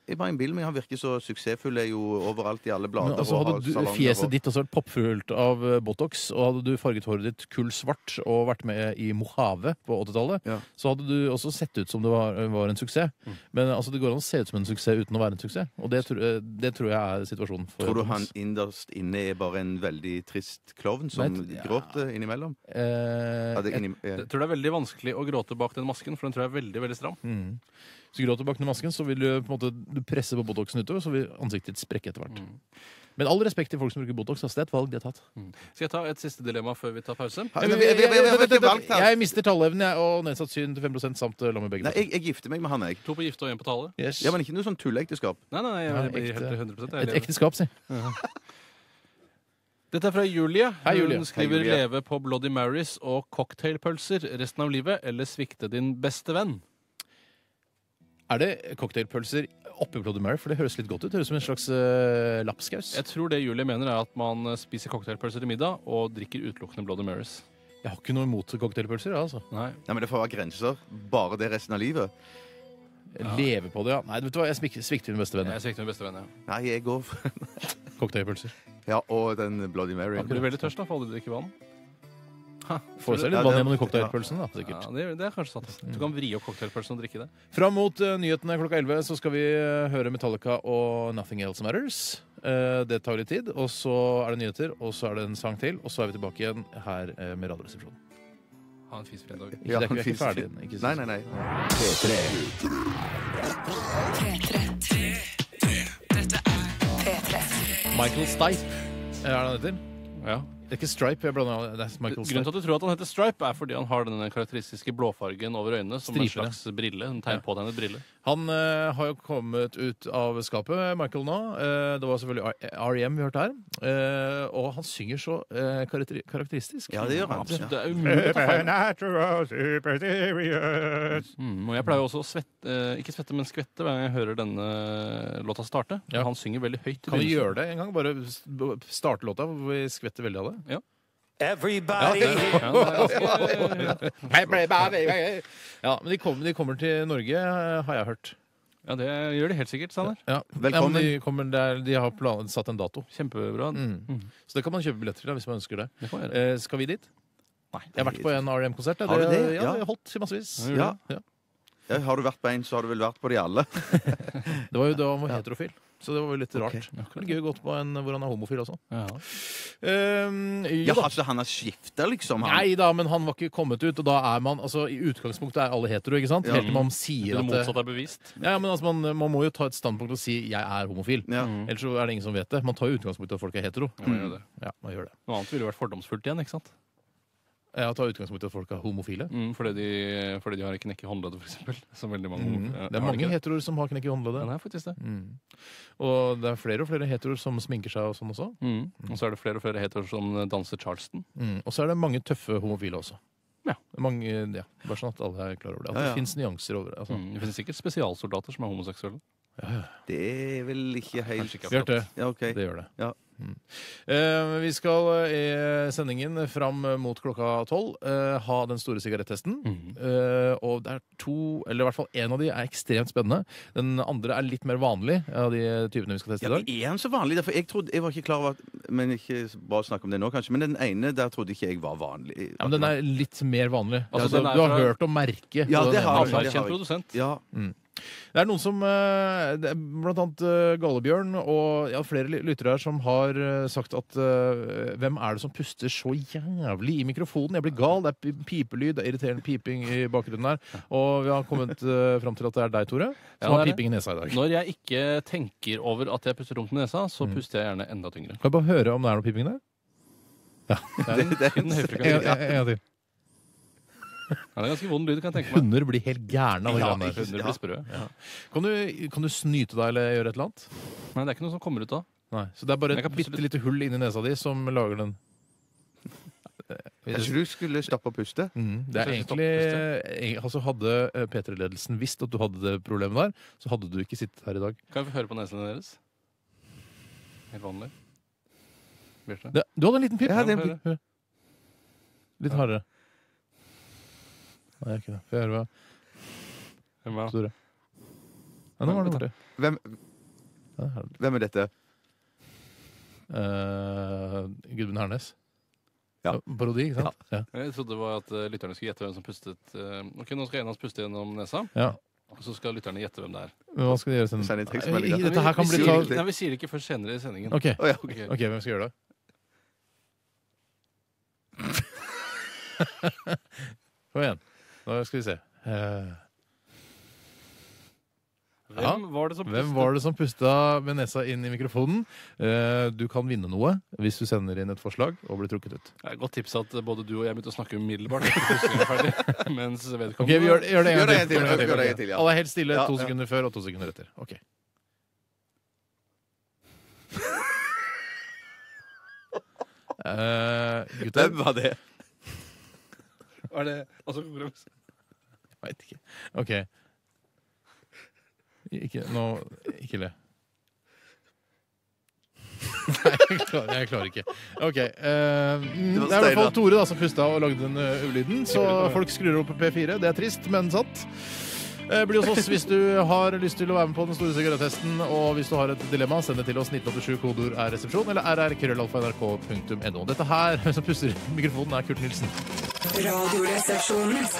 jeg bare innbiller meg han virker så suksessfull, er jo overalt i alle blader. Men, altså, og hadde har du, salonger fjeset og- ditt også vært poppfullt av eh, Botox, og hadde du farget håret ditt kull svart og vært med i Mojave på åttitallet, Ja. så hadde du også sett ut som det var, var en suksess. Men altså, det går an å se ut som en suksess uten å være en suksess. Og det, tror- eh, det tror jeg er situasjonen for Tror du han Thomas. innerst inne er bare en veldig trist klovn som Nei, ja. gråter innimellom? Eh, Ja, det, et- inni, ja. Jeg tror det er veldig vanskelig å gråte bak den masken, for den tror jeg er veldig veldig stram. mm. Hvis du gråter bak den masken, så vil du på en måte du presse på Botoxen utover, så vil ansiktet ditt sprekke etter hvert. Men all respekt til folk som bruker Botox. Altså, det er et valg de har tatt. Skal jeg ta et siste dilemma før vi tar pause? Nei, men vi- vi- vi- vi har ikke valgt her. Jeg mister taleevnen jeg, og nedsatt syn til fem prosent samt uh, lammer begge. Nei, jeg, jeg gifter meg med han, jeg. To på gifte og én på tale? Yes. Ja, Men ikke noe sånn tulleekteskap. Nei, nei, nei, jeg, Nei, jeg blir ekte- helt hundre prosent. Jeg Et lever. ekteskap, si. Dette er fra Julie. Hei, Julie. Hun skriver Hei, Julie. 'leve på Bloody Marys og cocktailpølser resten av livet', eller 'svikte din beste venn'. Er det cocktailpølser oppi Bloody Mary? For det høres litt godt ut. Det høres ut som en slags uh, lapskaus. Jeg tror det Julie mener, er at man eh, spiser cocktailpølser til middag og drikker utelukkende Bloody Marys. Jeg har ikke noe imot cocktailpølser. Ja, altså. Nei. Nei, men Det får være grenser. Bare det resten av livet. Jeg lever på det, ja. Nei, vet du hva? Jeg smik- svikter min beste venn. Jeg svikter min beste venn, ja. Nei, jeg går for Cocktailpølser. Ja, og den Bloody Mary. Blir du veldig tørst, da? Får aldri drikke vann? Får seg litt Ja, vann det- gjennom de cocktailpølsene, da. Ja, Sikkert. det, det er kanskje sant. Du kan vri opp cocktailpølsen og drikke det. Fram mot uh, nyhetene klokka elleve så skal vi uh, høre Metallica og Nothing Else Matters. Uh, det tar litt tid. Og så er det nyheter, og så er det en sang til, og så er vi tilbake igjen her uh, med Radioresepsjonen. Ha en fis fredag. Ikke, det er ikke, vi er ikke fint, ferdig. fint. Ikke Nei, så- nei, nei. P tre. P tre. Michael Stipe er det han heter. Ja. Det er ikke Stripe. Jeg blander, det er Michael Grunnen Stipe. til at du tror at han heter Stripe, er fordi han har denne karakteristiske blåfargen over øynene som Striper, en slags brille. En tegn påtegnet brille. Han eh, har jo kommet ut av skapet, Michael nå. Eh, det var selvfølgelig R E M vi hørte her. Eh, og han synger så eh, karakteri karakteristisk. Ja, det gjør han. Absolutt. Ja. Det er umulig å ta feil. Supernatural, superserious. Mm, og jeg pleier jo også å svette, eh, ikke svette, men skvette hver gang jeg hører denne låta starte. Ja. Han synger veldig høyt. i Kan vi begynnelsen. gjøre det en gang? Bare s- b- starte låta hvor vi skvetter veldig av det? Everybody. Ja, det er ganske- Ja, men de kommer, de kommer til Norge, eh, har jeg hørt. ja, det gjør de helt sikkert, Sander. Ja. Velkommen. Ja, men de, kommer der, de har plan, satt en dato. Kjempebra. Mm. Så det kan man kjøpe billetter til da, hvis man ønsker det. Det kan vi gjøre. Eh, skal vi dit? Nei. Jeg har vært på en R E M-konsert. Har du det? Ja, Ja. jeg har holdt i massevis. Ja. Ja. Ja, har du vært på en, så har du vel vært på de alle. Det var jo da han var heterofil, så det var jo litt Ok. rart. Det er gøy å gå på en hvor han er homofil også. Ja. Um, Ja, jo da. altså, han har skifta, liksom? Han. Nei da, men han var ikke kommet ut, og da er man altså I utgangspunktet er alle hetero, ikke sant? Ja. Helt til man Til sier det at det, motsatte er bevist. ja, men altså, man, man må jo ta et standpunkt og si 'jeg er homofil'. Ja. Ellers så er det ingen som vet det. Man tar jo utgangspunkt i at folk er hetero. Ja, man gjør det. Ja, man gjør det. Noe annet ville vært fordomsfullt igjen, ikke sant? Ja, ta utgangspunkt i at folk er homofile. Mm, fordi, de, fordi de har knekk i håndleddet, for eksempel. Som veldig mange Mm. ja, Det er har de mange ikke heteroer som har knekk i Ja, håndleddet. det er faktisk det. Mm. Og det er flere og flere heteroer som sminker seg og sånn også. Mm. Og så er det flere og flere heteroer som danser charleston. Mm. Og så er det mange tøffe homofile også. Ja. Mange, ja. Bare sånn at alle er klar over det. At Ja, ja. det fins nyanser over det. Altså. Mm. Det finnes sikkert spesialsoldater som er homoseksuelle. Det er vel ikke helt Kanskje ikke Bjarte, Ja, OK. det gjør det. Ja. Mm. Eh, vi skal eh, i sendingen fram mot klokka tolv eh, ha den store sigarettesten. Mm. Eh, og det er to, eller i hvert fall én av de er ekstremt spennende. Den andre er litt mer vanlig av de typene vi skal teste Ja, i dag. men Er han så vanlig? da? For jeg, trodde, jeg var ikke klar over at Men ikke bra å snakke om det nå, kanskje. Men den ene der trodde ikke jeg var vanlig. Ja, men den er litt mer vanlig. Altså, Altså, den er du har fra- hørt om merket. Ja, på det den har ene. jeg. Anerkjent produsent. Ja. Det er noen som eh, det er Blant annet eh, Galebjørn og ja, flere ly- lyttere her som har eh, sagt at eh, hvem er det som puster så jævlig i mikrofonen? Jeg blir gal. Det er pi- pipelyd, det er irriterende piping i bakgrunnen her. Og vi har kommet uh, fram til at det er deg, Tore, Ja, som har det er det. piping i nesa i dag. Når jeg ikke tenker over at jeg puster rundt med nesa, så Mm. puster jeg gjerne enda tyngre. Kan jeg bare høre om det er noe piping der? Det er en, Det- det- en En høyfrekvens. en- en gang til. Ja, det er ganske vond lyd, kan jeg tenke meg. Hunder blir helt gærne av det Ja, greiene der. Hunder blir sprø. Kan du, kan du snyte deg eller gjøre et eller annet? Nei, det er ikke noe som kommer ut da. Nei. Så det er bare Jeg kan et puste bitte lite hull inni nesa di som lager den. Kanskje du skulle stoppe å puste? Mm, det er Kanskje egentlig eng- altså Hadde eh, P tre-ledelsen visst at du hadde det problemet der, så hadde du ikke sittet her i dag. Kan vi få høre på nesene deres? Helt vanlig. Bjørte? Det, du hadde en liten pip. Ja, det er en Høre. Hør. Litt hardere. Nei, ikke det. Få høre hva Hvem er- Tore. Ja, nå var det borte. Hvem, hvem er dette? Uh, Gudmund Hernes. Ja. Parodi, ikke sant? Ja. Jeg trodde det var at uh, lytterne skulle gjette hvem som pustet. Uh, ok, nå skal en av oss puste gjennom nesa, Ja. og så skal lytterne gjette hvem det er. Men hva skal de gjøre? Sen... Send en tekstmelding, da. Dette her kan vi, bli sier, ta... ikke- nei, vi sier det ikke før senere i sendingen. Ok, Å, ja. Ok. ok, hvem skal gjøre det? Kom igjen. Nå skal vi se. Uh, Hvem var det som pustet? Hvem var det som pusta med nesa inn i mikrofonen? Uh, du kan vinne noe hvis du sender inn et forslag og blir trukket ut. Det er et godt tips at både du og jeg begynte å snakke umiddelbart etter pustingen er ferdig. Mens vedkommende... Ok, vi gjør, gjør det en Gjør det gang en til, Gjør det gjør det en en til, ja. Alle er helt stille Ja, to ja. sekunder før og to sekunder etter. Ok. Uh, gutter, Hvem var det? Er det altså konkurranse? jeg vet ikke. Ok. Ikke, nå, ikke le. Nei, jeg klarer, jeg klarer ikke. Ok. eh, det er i hvert fall Tore da, som pusta og lagde den uh, ulyden, så folk skrur opp på P fire. Det er trist, men sant. Eh, bli hos oss hvis du har lyst til å være med på den store sigarettesten, og hvis du har et dilemma, send det til oss. nitten åttisju, kodeord er resepsjon, eller r r krøllalfa n r k punktum n o. Dette her, som puster mikrofonen, er Kurt Nilsen. Radioresepsjonen.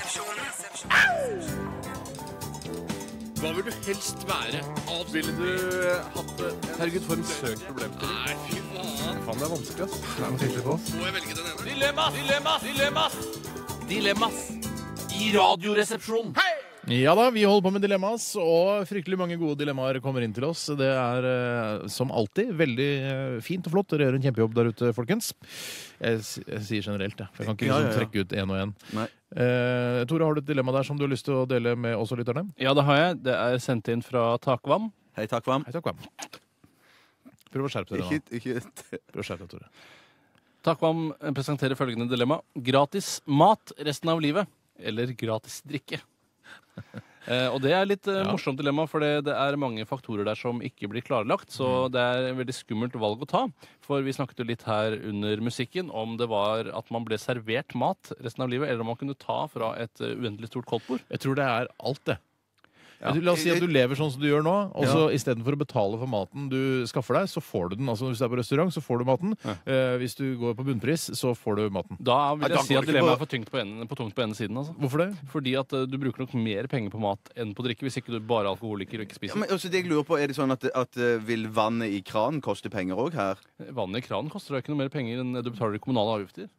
Hva vil du helst være? Ville du hatt det? Herregud, for en søk problemstilling. Nei, fy faen. Faen, det er vanskelig, ass. Det er vanskelig på oss. Må jeg velge den ene? Dilemmas! Dilemmas! Dilemmas! Dilemmas i Radioresepsjonen. Ja da, vi holder på med dilemmas, og fryktelig mange gode dilemmaer kommer inn til oss. Det er eh, som alltid veldig eh, fint og flott. Dere gjør en kjempejobb der ute, folkens. Jeg, s- jeg sier generelt, jeg. For jeg kan ikke Ja, liksom ja, ja. trekke ut en og en. Nei. Eh, Tore, har du et dilemma der som du har lyst til å dele med oss og lytterne? Ja, det har jeg. Det er sendt inn fra Takvam. Hei, takk, Vam. Hei, takk, Vam. Prøv å skjerpe dere nå. Ikke, ikke Prøv å skjerpe deg, Tore. Takvam presenterer følgende dilemma. Gratis mat resten av livet, eller gratis drikke? Eh, og det er litt eh, Ja. morsomt dilemma, for det, det er mange faktorer der som ikke blir klarlagt, så det er et veldig skummelt valg å ta. For vi snakket jo litt her under musikken om det var at man ble servert mat resten av livet, eller om man kunne ta fra et eh, uendelig stort koldtbord. Jeg tror det er alt, det. Ja. La oss si at du lever sånn som du gjør nå, og så Ja. istedenfor å betale for maten du skaffer deg, så får du den. Altså Hvis du er på restaurant, så får du maten. Eh, hvis du går på bunnpris, så får du maten. Da vil Ja, da jeg si går at det ikke dilemmaet på- er for tungt på, enden, på tungt på ene siden. Altså. Hvorfor det? Fordi at eh, du bruker nok mer penger på mat enn på drikke, hvis ikke du bare er alkoholiker og ikke ja, spiser. men også det jeg lurer på, er det sånn at, at uh, vil vannet i kranen koste penger òg her? Vannet i kranen koster deg ikke noe mer penger enn du betaler i kommunale avgifter.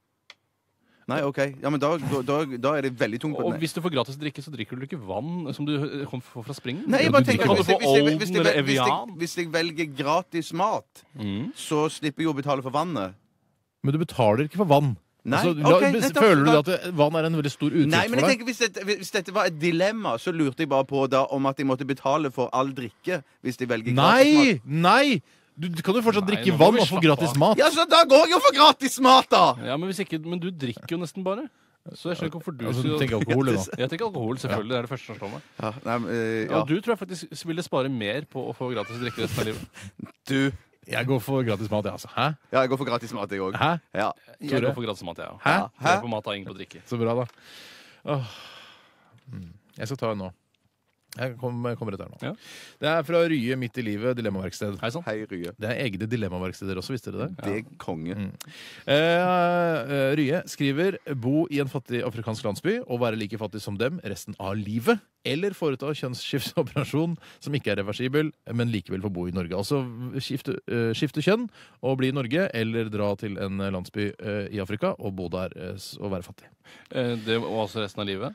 Nei, OK. Ja, men da, da, da er det veldig tungt på Og den. hvis du får gratis drikke, så drikker du ikke vann som du eh, kom- får fra springen. Nei, jeg Ja, bare du- tenker Kan hvis du jeg, få hvis, jeg, Olden hvis, jeg, eller hvis, jeg, Evian? hvis jeg velger gratis mat, Mm. så slipper jeg jo å betale for vannet. Men du betaler ikke for vann. Nei, altså, ok, la, nettopp, føler du da- at det, vann er en veldig stor utgift Nei, men jeg for deg? tenker hvis dette, hvis dette var et dilemma, så lurte jeg bare på da om at jeg måtte betale for all drikke hvis jeg velger gratis mat. Nei! Nei! Du, du kan jo fortsatt Nei, drikke nå må vann vi og få slappe gratis av. mat. Ja, så da går jeg jo for gratis mat, da! Ja, men, hvis ikke, men du drikker jo nesten bare. Så jeg skjønner ikke hvorfor du Altså, du skulle- tenker alkohol, du, nå. Jeg tenker alkohol, selvfølgelig. Det er det første som slår meg. Ja, nei, men, eh, ja. Og du tror jeg faktisk ville spare mer på å få gratis drikke resten av livet. Du. Jeg går for gratis mat, jeg, altså. Hæ? Ja, jeg går for gratis mat, jeg òg. Hæ? Ja. Jeg Tore? går for gratis mat, jeg òg. Hæ? Jeg er på mat og ingen på drikke. Så bra, da. Åh. Mm. Jeg skal ta en nå. Jeg kommer, kommer etter nå. Ja. Det er fra Rye midt i livet, dilemmaverksted. Hei sann. Hei, Rye. Det er egne dilemmaverksteder også, visste dere det? Det er konge. Eh, eh, Rye skriver bo i en fattig afrikansk landsby og være like fattig som dem resten av livet. Eller foreta kjønnsskiftsoperasjon som ikke er reversibel, men likevel få bo i Norge. Altså skifte, eh, skifte kjønn og bli i Norge, eller dra til en landsby eh, i Afrika og bo der eh, s- og være fattig. Eh, Det var altså resten av livet.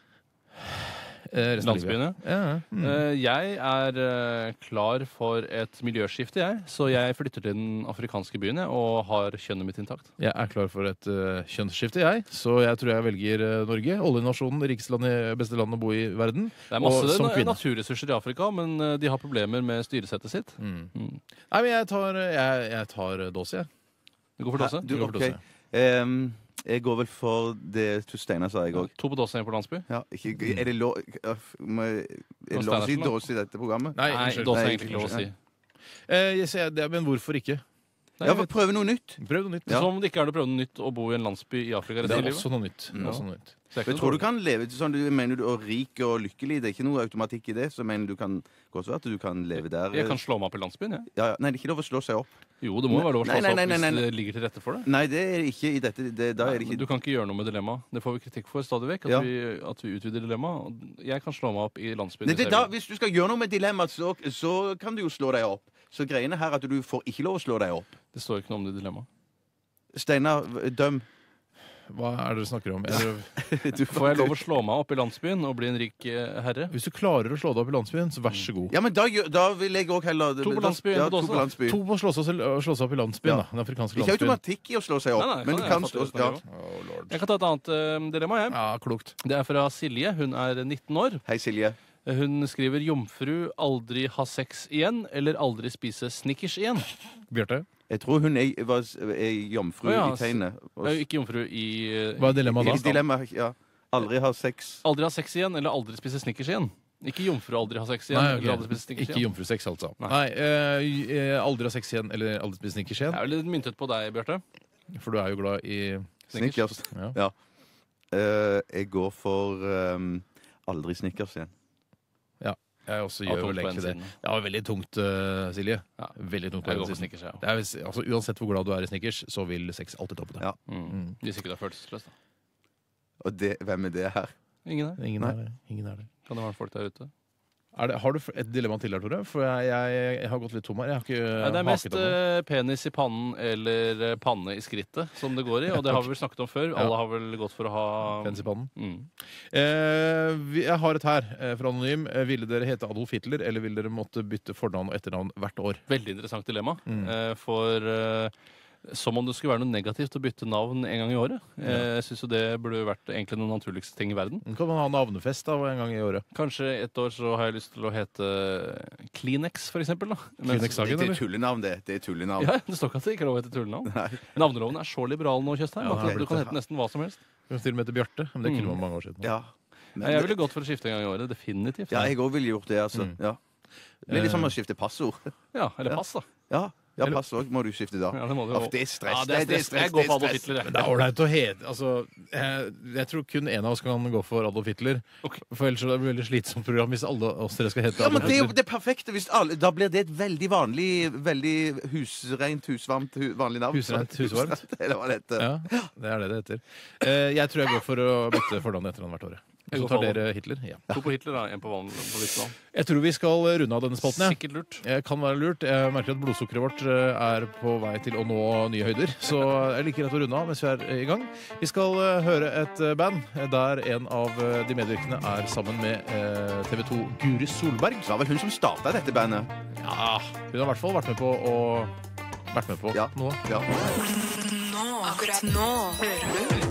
Eh, resten av livet. Landsbyene. Ja, ja. Mm. Eh, Jeg er eh, klar for et miljøskifte, jeg. Så jeg flytter til den afrikanske byen jeg, og har kjønnet mitt intakt. Jeg er klar for et eh, kjønnsskifte, jeg. Så jeg tror jeg velger eh, Norge. Oljenasjonen, rikeste land i beste land å bo i verden. Det er masse Og som na- kvinne. naturressurser i Afrika, men eh, de har problemer med styresettet sitt. Mm. Mm. Nei, men jeg tar, jeg, jeg tar dåse, jeg. Du går for dåse? Du, går for ok. dåse. Ehm, jeg går vel for det to Steinar sa, jeg òg. To på dåse, en på landsby? Ja, ikke, er det lov Øff, må jeg- Er det lov å si dåse i dette programmet? Nei, Nei, unnskyld. dåse er Nei, egentlig ikke lov å si. Eh, jeg sier det, men hvorfor ikke? Ja, for prøve noe nytt. Prøv noe nytt. Som om det ikke er det å prøve noe nytt å bo i en landsby i Afrika Det resten av er livet. også noe nytt. Det er også noe nytt. Så det er ikke Jeg noe tror du dårlig. kan leve sånn, du mener du er rik og lykkelig. Det er ikke noe automatikk i det. Så mener du kan godt være at du kan leve der. Jeg kan slå meg opp i landsbyen, jeg. Ja, ja. Nei, det er ikke lov å slå seg opp. Jo, det må jo være lov å slå Nei, nei, seg nei, opp nei, hvis nei. det ligger til rette for det. Nei, det er ikke i dette. Det, da er det Men ikke du kan ikke gjøre noe med dilemmaet. Det får vi kritikk for stadig vekk. At, Ja. vi, at vi utvider dilemmaet. Og Jeg kan slå meg opp i landsbyen. det, hvis det, jeg da, vil. Hvis du skal gjøre noe med dilemmaet, så, så kan du jo slå deg opp. Så greiene her er at du får ikke lov å slå deg opp. Det står ikke noe om det dilemmaet. Steinar, døm. Hva er det du snakker om? Er det, Du Får jeg lov å slå meg opp i landsbyen og bli en rik eh, herre? hvis du klarer å slå deg opp i landsbyen, så vær så god. Ja, men da, gjør- da vil jeg òg heller To på landsby, Ja, en på to Dåse, på da. landsby. To må slå seg, slå seg opp i landsbyen, Ja. da. Den afrikanske Ikke landsbyen. automatikk i å slå seg opp, Nei, nei, men kan du jeg kan fatte slå resten ja. av livet. Oh, lord. Jeg kan ta et annet eh, dilemma. Jeg. Ja, klokt. Det er fra Silje. Hun er nitten år. Hei, Silje. Hun skriver 'jomfru, aldri ha sex igjen' eller 'aldri spise Snickers igjen'. Bjarte? Jeg tror hun er, var, er jomfru Å, ja, i tegnet. Eh, Ikke jomfru i eh, Hva er dilemmaet Ikke da? dilemma, ja. Aldri ha sex. Aldri ha sex igjen eller aldri spise Snickers igjen. Ikke jomfru, aldri ha sex igjen. Nei, Eller ok. aldri spise Snickers Ikke igjen. jomfrusex, altså. Nei. Nei, eh, aldri ha sex igjen, eller aldri spise snickers igjen. Jeg er vel litt myntet på deg, Bjarte. For du er jo glad i Snickers. Ja. Ja. Eh, jeg går for ehm, aldri Snickers igjen. Jeg også Ja, gjør tungt vel på egentlig det. enden. Det var veldig tungt, eh, Silje. Ja. Veldig tungt på Jeg den går for siden. Snickers, jeg Det er, hvis- altså, uansett hvor glad du er i snickers, så vil sex alltid toppe det. Ja. Mm. Hvis ikke det er følelsesløst, da. Og det, hvem er det her? Ingen her. Ingen Nei. er det. Ingen er det. Kan det være folk der ute? Er det, har du et dilemma til her, Tore? For jeg, jeg, jeg har gått litt tom her. Jeg har ikke Nei, det er mest haket opp noe. eh, penis i pannen eller eh, panne i skrittet som det går i. Og det har vi vel snakket om før. Alle har vel gått for å ha Pens i pannen. mm. Eh, vi- jeg har et her eh, fra Anonym. Eh, ville dere hete Adolf Hitler, eller ville dere måtte bytte fornavn og etternavn hvert år? Veldig interessant dilemma. Mm. Eh, for eh, som om det skulle være noe negativt å bytte navn en gang i året. Eh, jeg syns jo det burde vært egentlig den naturligste ting i verden. Nå kan man ha navnefest da, en gang i året. Kanskje et år så har jeg lyst til å hete Kleenex, for eksempel. Da. Mens- Kleenex Det, Sagen, det er eller? tullenavn, det. Det er tullenavn. Ja, det står ikke at det ikke er lov å hete tullenavn. Navneloven er så liberal nå, Tjøstheim, Ja, det har at du blitt kan det. hete nesten hva som helst. Du kan til og med hete Bjarte, men det kunne Mm. man mange år siden. Ja. Men, Jeg ville gått for å skifte en gang i året. Definitivt. ja, jeg òg ville gjort det, altså. Mm. Ja. Det er litt som å skifte passord. Ja, eller Ja. pass, da. Ja, ja Eller- pass òg må du skifte da. Ja, det må du Uff, jo. det er stress. Ja, det er Nei, stress. Jeg går for Adolf stress. Hitler. Men det er ålreit å hete altså, jeg, jeg tror kun en av oss kan gå for Adolf Hitler. Ok. For ellers er det et veldig slitsomt program hvis alle oss tre skal hete Ja, men Adolf det er jo Hitler. det perfekte. Hvis alle, da blir det et veldig vanlig, veldig husreint, husvarmt, hu, vanlig navn. Husrent, husvarmt. Eller hva det heter. Ja, det er det det heter. Eh, jeg tror jeg går for å bytte fornavn etter han hvert år. Jeg Så går tar for dere Hitler. Ja. To på Hitler, da. En på vanlig på Hvitland. Jeg tror vi skal runde av denne spalten. jeg. Sikkert lurt. Eh, Kan være lurt. Jeg merker at blodsukkeret vårt eh, er på vei til å nå nye høyder. Så jeg liker rett å runde av mens vi er eh, i gang. Vi skal eh, høre et eh, band eh, der en av eh, de medvirkende er sammen med eh, T V to Guri Solberg. Det var vel hun som starta dette bandet. Ja, hun har i hvert fall vært med på å vært med på Ja. noe. Ja. Nå, akkurat nå, hører du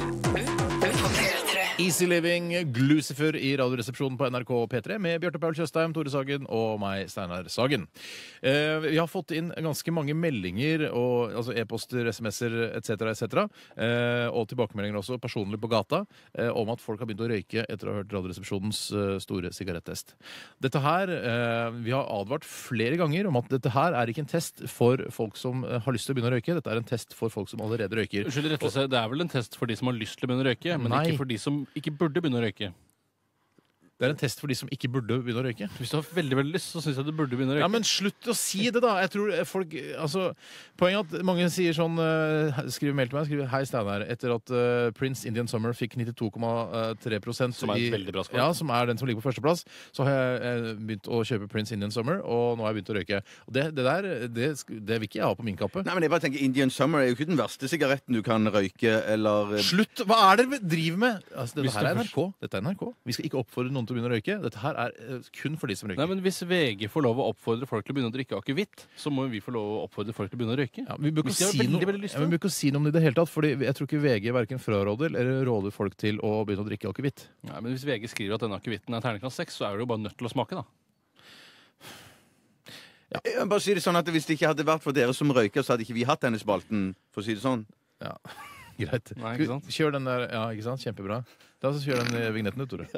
på P tre. Easy Living, Glucifer i Radioresepsjonen på N R K P tre med Bjarte Paul Tjøstheim, Tore Sagen og meg, Steinar Sagen. Eh, vi har fått inn ganske mange meldinger, og, altså e-poster, S M S-er et cetera et cetera. Eh, og tilbakemeldinger også personlig på gata eh, om at folk har begynt å røyke etter å ha hørt Radioresepsjonens eh, store sigarettest. Dette her, eh, Vi har advart flere ganger om at dette her er ikke en test for folk som eh, har lyst til å begynne å røyke. Dette er en test for folk som allerede røyker. Unnskyld, rettelse. Det er vel en test for de som har lyst til å begynne å røyke, men Nei. ikke for de som ikke burde begynne å røyke. Det er en test for de som ikke burde begynne å røyke. Hvis du har veldig veldig lyst, så syns jeg du burde begynne å røyke. Ja, men slutt å si det, da! Jeg tror folk, altså, Poenget er at mange sier sånn uh, skriver mail til meg skriver, Hei, Steinar. Etter at uh, Prince Indian Summer fikk nittito komma tre prosent Som er et i- veldig bra skår. Ja, som er den som ligger på førsteplass, så har jeg eh, begynt å kjøpe Prince Indian Summer, og nå har jeg begynt å røyke. Og det, det der det, sk- det vil ikke jeg ha på min kappe. Nei, men jeg bare tenker Indian Summer er jo ikke den verste sigaretten du kan røyke, eller Slutt! Hva er det dere driver med? Altså, dette Hvis her er du N R K. Dette er N R K. Vi skal ikke oppfordre noen til å begynne å røyke. Dette her er eh, kun for de som røyker. Nei, men Hvis V G får lov å oppfordre folk til å begynne å drikke akevitt, så må jo vi få lov å oppfordre folk til å begynne å røyke. Ja, vi bør ikke Hvis de har si veldig, noe- veldig lyst ja, til vi det. bør ikke si noe om det i det hele tatt, fordi jeg tror ikke V G hverken fraråder eller råder folk til å begynne å drikke akevitt. Nei, men Hvis V G skriver at denne akevitten er terningkast seks, så er du jo bare nødt til å smake, da. Jeg vil bare si det sånn at Hvis det ikke hadde vært for dere som røyker, så hadde ikke vi hatt denne spalten. For å si det sånn. Ja, greit. Nei, ikke sant? Kjør den der, ja, ikke sant? Kjempebra. Da så kjør den eh, vignetten ut, Tore.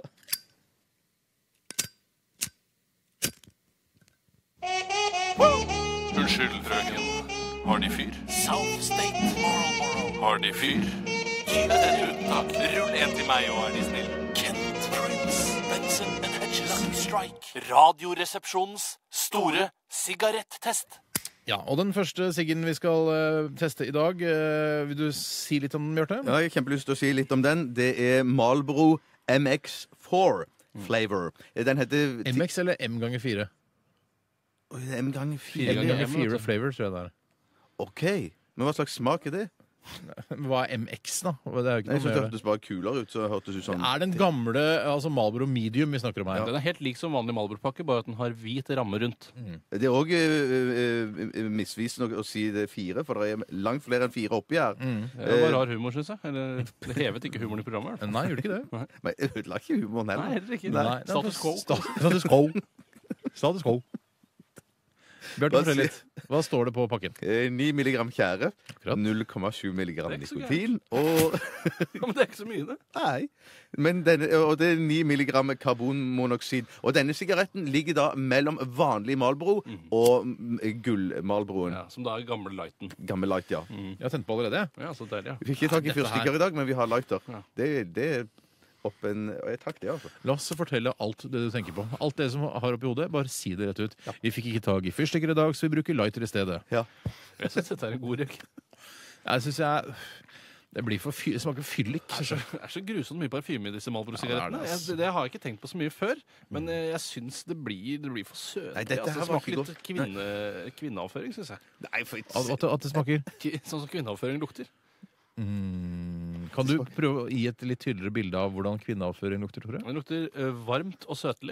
Unnskyld, frøken. Har de fyr? South State. Har de fyr? Uten tak. Rull en til meg og er de snill. Kent Prince. Benson and Hedges. Lucky Strike. Radioresepsjonens store sigarettest. Ja, og den første siggen vi skal uh, teste i dag, uh, vil du si litt om den, Bjarte? Ja, jeg har kjempelyst til å si litt om den. Det er Marlboro M X fire flavor. Den heter M X eller M ganger fire? M ganger fire. M ganger fire flavor, tror jeg det er. OK. Men hva slags smak er det? Hva er M X, da? Det er jo ikke Jeg noe synes det med det. hørtes bare kulere ut. Så hørtes ut som Er den gamle altså Marlboro Medium vi snakker om her? Den er helt lik som vanlig Marlboro-pakke, bare at den har hvit ramme rundt. Det er òg misvisende å si det er fire, for det er langt flere enn fire oppi her. Det var rar humor, syns jeg. Eller, det hevet ikke humoren i programmet. i hvert fall. Nei, gjorde ikke det. Men jeg ødela ikke humoren Nei, heller. heller ikke. Nei, Status quo. sta- Status quo. Status quo. Bjarte, fortell litt. Hva står det på pakken? Eh, ni milligram tjære, Akkurat. null komma sju milligram Det er ikke så nikotin, og Ja, men det er ikke så mye, det. Nei. Men denne, og det er ni milligram karbonmonoksid. Og denne sigaretten ligger da mellom vanlig Marlboro og mm, gull-Marlboroen. Ja, som da er gamle lighten. Gammel light, ja. Jeg har tent på allerede. jeg. Ja, så deilig, ja. Vi fikk ikke tak i Dette her- fyrstikker i dag, men vi har lighter. Ja. Det, det er opp en og jeg Takk, det, altså. La oss fortelle alt det du tenker på. Alt det som har oppi hodet, bare si det rett ut. Vi fikk ikke tak i fyrstikker i dag, så vi bruker lighter i stedet. Ja. Jeg syns dette er en god røyk. Jeg synes jeg Det blir for fy, det smaker fyllik. Det er så, det er så grusomt mye parfyme i disse Marlboro-sigarettene. Ja, det er det, ass. Jeg- det har jeg ikke tenkt på så mye før, men eh, jeg syns det blir, det blir for søtlig. Nei, dette her altså, det var smaker ikke litt kvinne, kvinneavføring, syns jeg. Nei, for At, at, at det smaker. Ki- Sånn som kvinneavføring lukter. Mm, kan du prøve å gi et litt tydeligere bilde av hvordan kvinneavføring lukter, Tore? Den lukter eh, varmt og søtelig.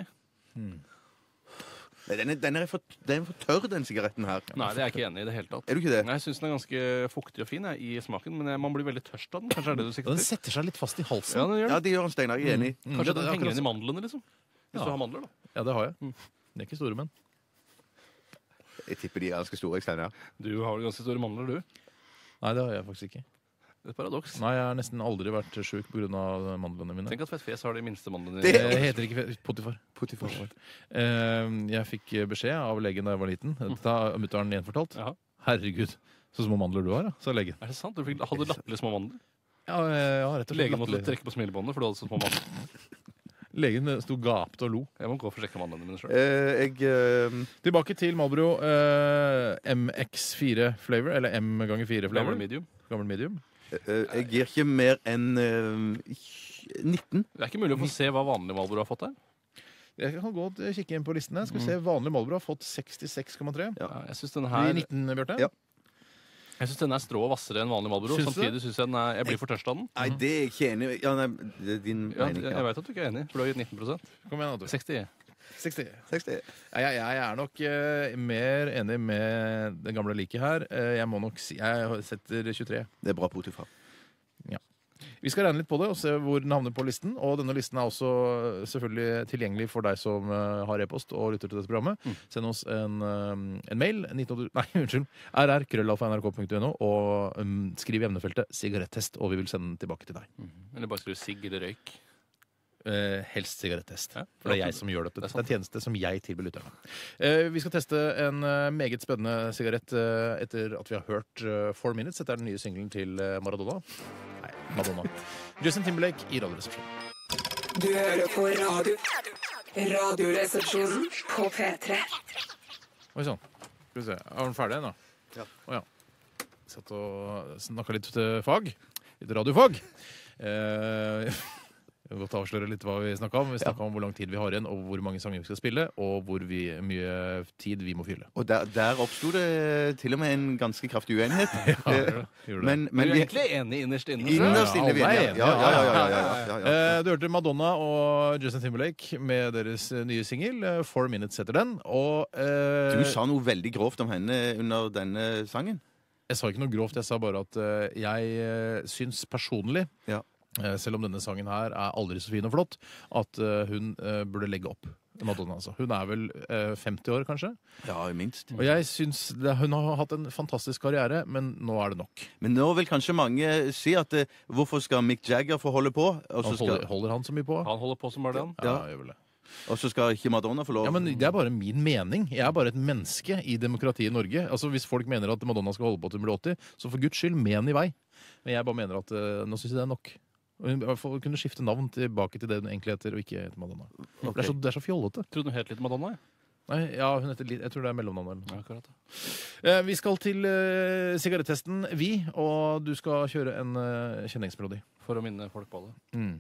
Nei, den, er, den, er for, den er for tørr, den sigaretten her. Nei, det er jeg ikke enig i det hele tatt. Er du ikke det? Nei, Jeg syns den er ganske fuktig og fin jeg, i smaken, men jeg, man blir veldig tørst av den. Kanskje er det du Ja, sikter den til? setter seg litt fast i halsen. Ja, den gjør Ja, det. det gjør han, Steinar. Jeg er enig. Mm, Kanskje det- den det er henger akkurat igjen i mandlene, liksom. Hvis Ja. du har mandler, da. Ja, det har jeg. De er ikke store, men. Jeg tipper de er ganske store. Steinar. Du har vel ganske store mandler, du. Nei, det har jeg faktisk ikke. Det er et paradoks. Nei, jeg har nesten aldri vært sjuk pga. mandlene mine. Tenk at Fett Fjes har de minste mandlene. Det- Jeg heter ikke fe- Potifar. Potifar. Eh, Jeg fikk beskjed av legen da jeg var liten. Dette har mutter'n gjenfortalt. Ja. Herregud, så små mandler du har, ja, sa legen. Er det sant? Du fikk, hadde latterlig små mandler? Ja, ja, rett og slett. Legen måtte latterlig. trekke på smilebåndet, for du hadde så små mandler. Legen sto gapte og lo. Jeg må gå for å sjekke mandlene mine sjøl. Eh, jeg eh, Tilbake til Marlboro eh, M X fire flavor, eller M ganger fire flavor. Gammel medium. Gammel medium. eh, jeg gir ikke mer enn eh, nitten. Det er ikke mulig å få se hva vanlig Marlboro har fått her. Jeg kan godt eh, kikke inn på listene. Skal vi se, Vanlig Marlboro har fått sekstiseks komma tre. Ja, jeg syns denne I her nitten, Bjarte? Ja. Jeg synes denne er strå hvassere enn vanlig Marlboro. Syns du Samtidig syns jeg den er, jeg blir for tørst av den. Nei, det er jeg ikke enig i. Ja, nei, det er din Ja, mening. jeg Ja. vet at du ikke er enig, for du har gitt nitten prosent. Kom igjen, da, du. seksti. seksti. seksti. Ja, jeg, jeg er nok eh, mer enig med den gamle liket her. Eh, jeg må nok si Jeg setter tjuetre. Det er bra Potifar. Vi skal regne litt på det og se hvor den havner på listen. Og denne listen er også selvfølgelig tilgjengelig for deg som eh, har e-post og lytter til dette programmet. Send oss en, eh, en mail. nitten, nei, unnskyld. r r krøllalfa n r k punktum n o og um, skriv i emnefeltet 'sigarettest', og vi vil sende den tilbake til deg. Eller bare skrive sigg eller røyk. Eh, helst sigarettest. Ja. For det er jeg som gjør dette. Det er Det sant. er en tjeneste som jeg tilbyr lytterne. Eh, vi skal teste en eh, meget spennende sigarett eh, etter at vi har hørt eh, Four Minutes. Dette er den nye singelen til eh, Maradona. Nei, Madonna. Justin Timberlake i Radioresepsjonen. Du hører på radio. Radioresepsjonen på P tre. Oi sann. Skal vi se. Er den ferdig ennå? Ja. Å ja. Satt og snakka litt til fag. Litt radiofag. Eh, Jeg vil godt avsløre litt hva vi snakka om. Vi snakka om hvor lang tid vi har igjen, og hvor mange sanger vi skal spille, og hvor vi, mye tid vi må fylle. Og der, der oppsto det til og med en ganske kraftig uenighet. Ja, gjorde det. men, Men men vi er vi egentlig enige innerst inne. innerst inne vi er enige. Ja, ja, ja. ja, ja, ja, ja. Eh, Du hørte Madonna og Justin Timberlake med deres nye singel. eh, Four Minutes heter den. Og eh, Du sa noe veldig grovt om henne under denne sangen. jeg sa ikke noe grovt, jeg sa bare at eh, jeg eh, syns personlig, Ja. eh, selv om denne sangen her er aldri så fin og flott, at eh, hun eh, burde legge opp. Madonna, altså. Hun er vel eh, femti år, kanskje. Ja, minst. Og jeg syns det, Hun har hatt en fantastisk karriere, men nå er det nok. Men nå vil kanskje mange si at eh, hvorfor skal Mick Jagger få holde på? Og så Han skal, holder, holder han så mye på? Han holder på som bare den. Ja, Ja. gjør vel det. Og så skal ikke Madonna få lov? Ja, men Det er bare min mening. Jeg er bare et menneske i demokratiet i Norge. Altså, Hvis folk mener at Madonna skal holde på til hun blir åtti, så for guds skyld, men i vei. Men jeg bare mener at uh, nå syns jeg det er nok. Og hun i hvert fall kunne skifte navn tilbake til det hun egentlig heter, og ikke heter Madonna. Okay. Det, er så, det er så fjollete. Trodde hun het litt Madonna, jeg. Nei, ja, hun heter litt, jeg tror det er mellomnavnet. Ja, akkurat det. Eh, vi skal til uh, sigarettesten, vi, og du skal kjøre en uh, kjenningsmelodi. For å minne folk på det. Mm.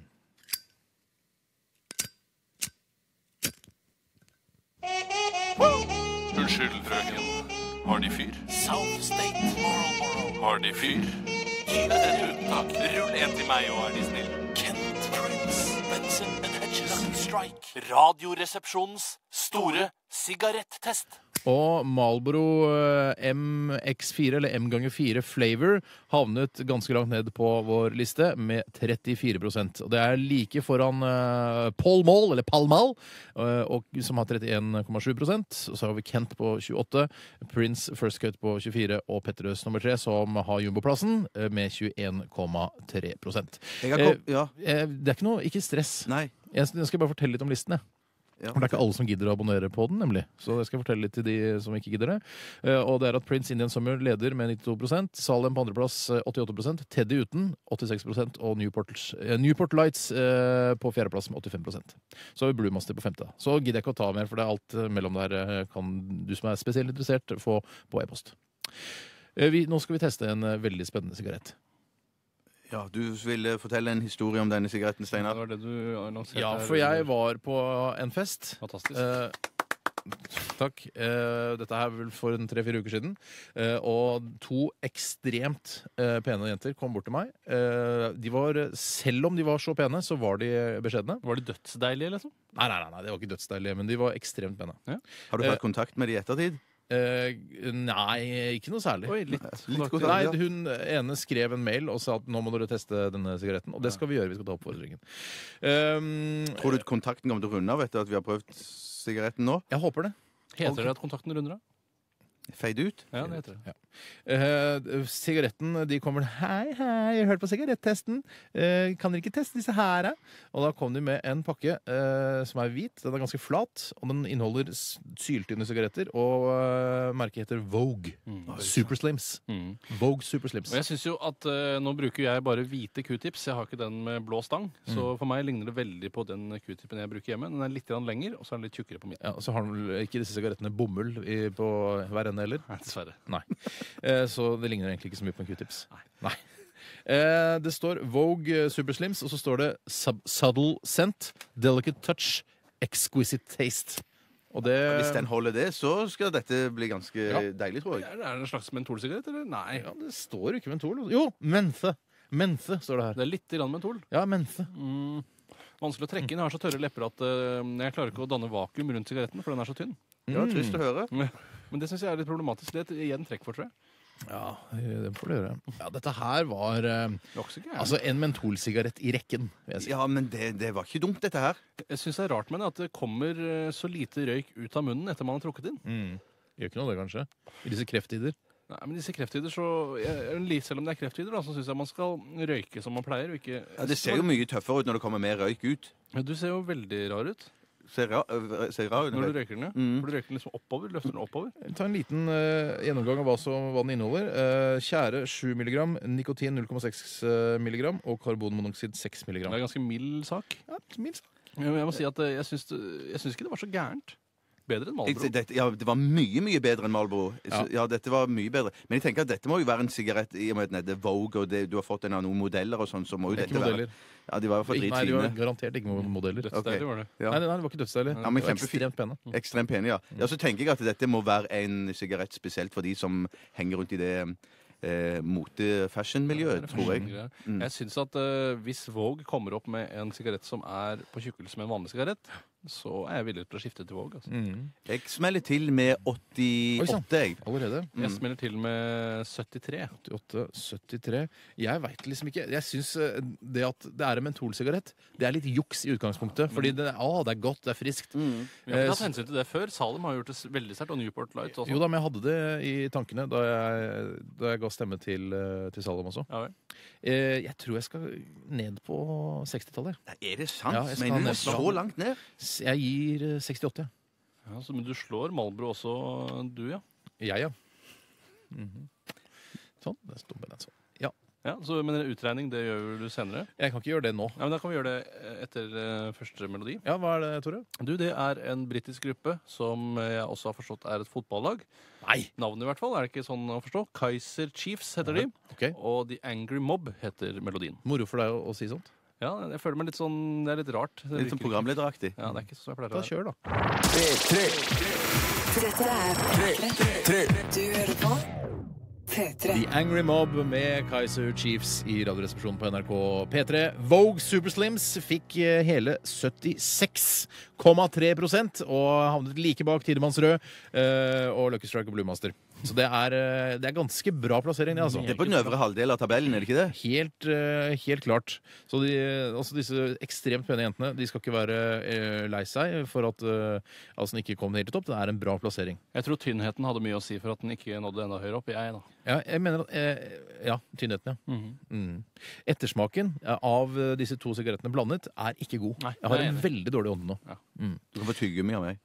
Unnskyld, frøken. Har De fyr? South State Moral Har De fyr? Gi deg dette uten takk. Rull en til meg og er de snill. Kent Prince, Benson and Hedges, Lucky Strike. Radioresepsjonens store sigarettest. Og Marlboro eh, M X fire, eller M ganger fire Flavor, havnet ganske langt ned på vår liste med trettifire prosent. Og det er like foran eh, Pall Mall, eller Pall Mall, eh, og, som har trettien komma sju prosent. Og så har vi Kent på tjueåtte, Prince First Cut på tjuefire, og Petterøes nummer tre, som har jumboplassen eh, med tjueen komma tre prosent. Jeg har kom... Ja. Eh, det er ikke noe, ikke stress. Nei. Jeg jeg skal bare fortelle litt om listen, jeg. Ja. For det er ikke alle som gidder å abonnere på den, nemlig. Så jeg skal fortelle litt til de som ikke gidder det. Eh, og det er at Prince Indian Summer leder med nittito prosent, Salem på andreplass åttiåtte prosent, Teddy uten åttiseks prosent, og Newport, eh, Newport Lights eh, på fjerdeplass med åttifem prosent. Så har vi Blue Master på femte. Så gidder jeg ikke å ta mer, for det er alt eh, mellom der eh, kan du som er spesielt interessert få på e-post. Eh, vi, nå skal vi teste en eh, veldig spennende sigarett. Ja, Du ville fortelle en historie om denne sigaretten, Det Steinar? var det du annonserte. Ja, her. for jeg var på en fest. Fantastisk. Eh, takk. Eh, dette her vel for en tre-fire uker siden. Eh, og to ekstremt eh, pene jenter kom bort til meg. Eh, de var, selv om de var så pene, så var de beskjedne. Var de dødsdeilige, liksom? Nei, nei, nei, nei, det var ikke dødsdeilige, men de var ekstremt pene. Har du tatt kontakt med de i ettertid? Eh, nei, ikke noe særlig. Oi, litt. Litt godt, Nei, ja. Hun ene skrev en mail og sa at nå må dere teste denne sigaretten. Og det skal vi gjøre. Vi skal ta oppfordringen. Um, Tror du kontakten kommer til å runde av etter at vi har prøvd sigaretten nå? jeg håper det. Heter det at kontakten runder av? Fade ut? Ja, det heter det. Eh, sigaretten, de kommer Hei, hei, jeg har hørt på sigarettesten. Eh, kan dere ikke teste disse her? eh?» Og da kom de med en pakke eh, som er hvit. Den er ganske flat, og den inneholder s- syltynne sigaretter. Og eh, merket heter Vogue. Super Slims. Mm. Vogue Super Slims. Og jeg synes jo at eh, Nå bruker jeg bare hvite q-tips. Jeg har ikke den med blå stang. Så for meg ligner det veldig på den q-tipen jeg bruker hjemme. Den er litt grann lenger, og så er den litt tjukkere på midten. Ja, så har den vel ikke disse sigarettene bomull i, på hver ende heller. Nei, dessverre. Nei. Eh, så det ligner egentlig ikke så mye på en q-tips. Nei. Eh, det står Vogue Super Slims, og så står det sub Subtle Scent, Delicate Touch, Exquisite Taste. Og det Hvis den holder det, så skal dette bli ganske Ja. deilig, tror jeg. Er det en slags mentolsigarett, eller? Nei. Ja, det står jo ikke mentol. Jo, menthe. Menthe står det her. Det er litt grann mentol. Ja, menthe. Mm. Vanskelig å trekke inn. Jeg har så tørre lepper at eh, jeg klarer ikke å danne vakuum rundt sigaretten, for den er så tynn. Det var trist å høre. Men det syns jeg er litt problematisk. Det er et- igjen trekk for, tror jeg. Ja, det får du gjøre. Ja, dette her var eh, Det var ikke så gærent. altså en mentolsigarett i rekken, vil jeg si. Ja, men det, det var ikke dumt, dette her. Jeg syns det er rart med det at det kommer eh, så lite røyk ut av munnen etter man har trukket inn. Mm. Gjør ikke noe det, kanskje? I disse krefttider. Nei, men disse krefttider, så jeg, Selv om det er krefttider, da, så syns jeg man skal røyke som man pleier. Og ikke, Ja, det ser jo mye tøffere ut når det kommer mer røyk ut. Du ser jo veldig rar ut Ser rar, øh, ser rar ut. når du røyker den. Ja. Mm. For du røyker den liksom oppover. Løfter den oppover. Ta en liten eh, gjennomgang av hva, som, hva den inneholder. Eh, tjære sju milligram, nikotin null komma seks milligram og karbonmonoksid seks Det milligram. er en ganske mild sak. Ja, minst. Jeg jeg må si at eh, jeg syns, det- jeg syns ikke det var så gærent. Bedre enn Jeg, Marlboro. dette, ja, det var mye, mye bedre enn Marlboro. Så, ja. dette var mye bedre. Men jeg tenker at dette må jo være en sigarett i og med at det er Vogue, og det, du har fått en av noen modeller og sånn, så må jo Det er dette ikke være modeller. Ja, de var i hvert fall Nei, de var dritfine. garantert ikke noen modeller. Dødsdeilig Ok. var det. Ja. Nei, nei, det var ikke dødsdeilig. Ja, men Det var kjempefint. ekstremt pene. Ekstremt pene, ja. Ja, så tenker jeg at dette må være en sigarett spesielt for de som henger rundt i det eh, mote-fashion-miljøet, tror jeg. Greier. Mm. Jeg syns at eh, hvis Vogue kommer opp med en sigarett som er på tjukkelse med en vanlig sigarett, så er jeg villig til å skifte til Vogue. Altså. Mm. Jeg smeller til med Oi, sann. åttiåtte, jeg. Allerede. Jeg smeller til med syttitre. åttiåtte, syttitre. Jeg veit liksom ikke. Jeg syns eh, det at det er en mentolsigarett, det er litt juks i utgangspunktet. Fordi det, å, det er godt, det er friskt. Mm. Vi har Eh, ikke tatt hensyn til det før. Salem har gjort det s- veldig sterkt, og Newport Light også. Jo da, men jeg hadde det i tankene da jeg, da jeg ga stemme til, eh, til Salem også. Ja, vel. Eh, jeg tror jeg skal ned på sekstitallet. Nei, er det sant? Ja, jeg skal Mener du ned det på- så langt ned? s- jeg gir eh, sekstiåtte. Ja, så, men du slår Marlboro også, du, ja. Jeg, ja. Mhm. Sånn. Det står på den sånn. Ja. ja så, men en utregning, det gjør du senere? Jeg kan ikke gjøre det nå. Ja, men Da kan vi gjøre det etter uh, første melodi. Ja, hva er det, Tore? Du, Det er en britisk gruppe som jeg også har forstått er et fotballag. Nei! Navnet i hvert fall, er det ikke sånn å forstå? Kaiser Chiefs heter de. Ok. Og The Angry Mob heter melodien. Moro for deg å, å si sånt. Ja, jeg føler meg litt sånn, det er litt rart. Det Litt sånn virker ikke- programlederaktig. Ja, det er ikke sånn jeg pleier Da å være. kjør, da. Dette er P tre. Du hører på P tre. The Angry Mob med Kaiser Chiefs i Radioresepsjonen på N R K P tre. Vogue Super Slims fikk eh, hele syttiseks komma tre prosent og havnet like bak Tidemannsrød eh, og Lucky Strike og Bluemaster. Så det er, eh, det er ganske bra plassering, det, altså. Det er på den øvre halvdel av tabellen, er det ikke det? Helt, eh, helt klart. Så de, også disse ekstremt pene jentene de skal ikke være eh, lei seg for at uh, altså, den ikke kom helt til topp. Det er en bra plassering. Jeg tror tynnheten hadde mye å si for at den ikke nådde enda høyere opp. Jeg, da. Ja, jeg mener at eh, Ja, tynnheten, ja. Mhm. Mm. Ettersmaken ja, av eh, disse to sigarettene blandet er ikke god. Nei, Jeg har det er en enig. veldig dårlig ånde nå. Du kan få tyggegummi av meg.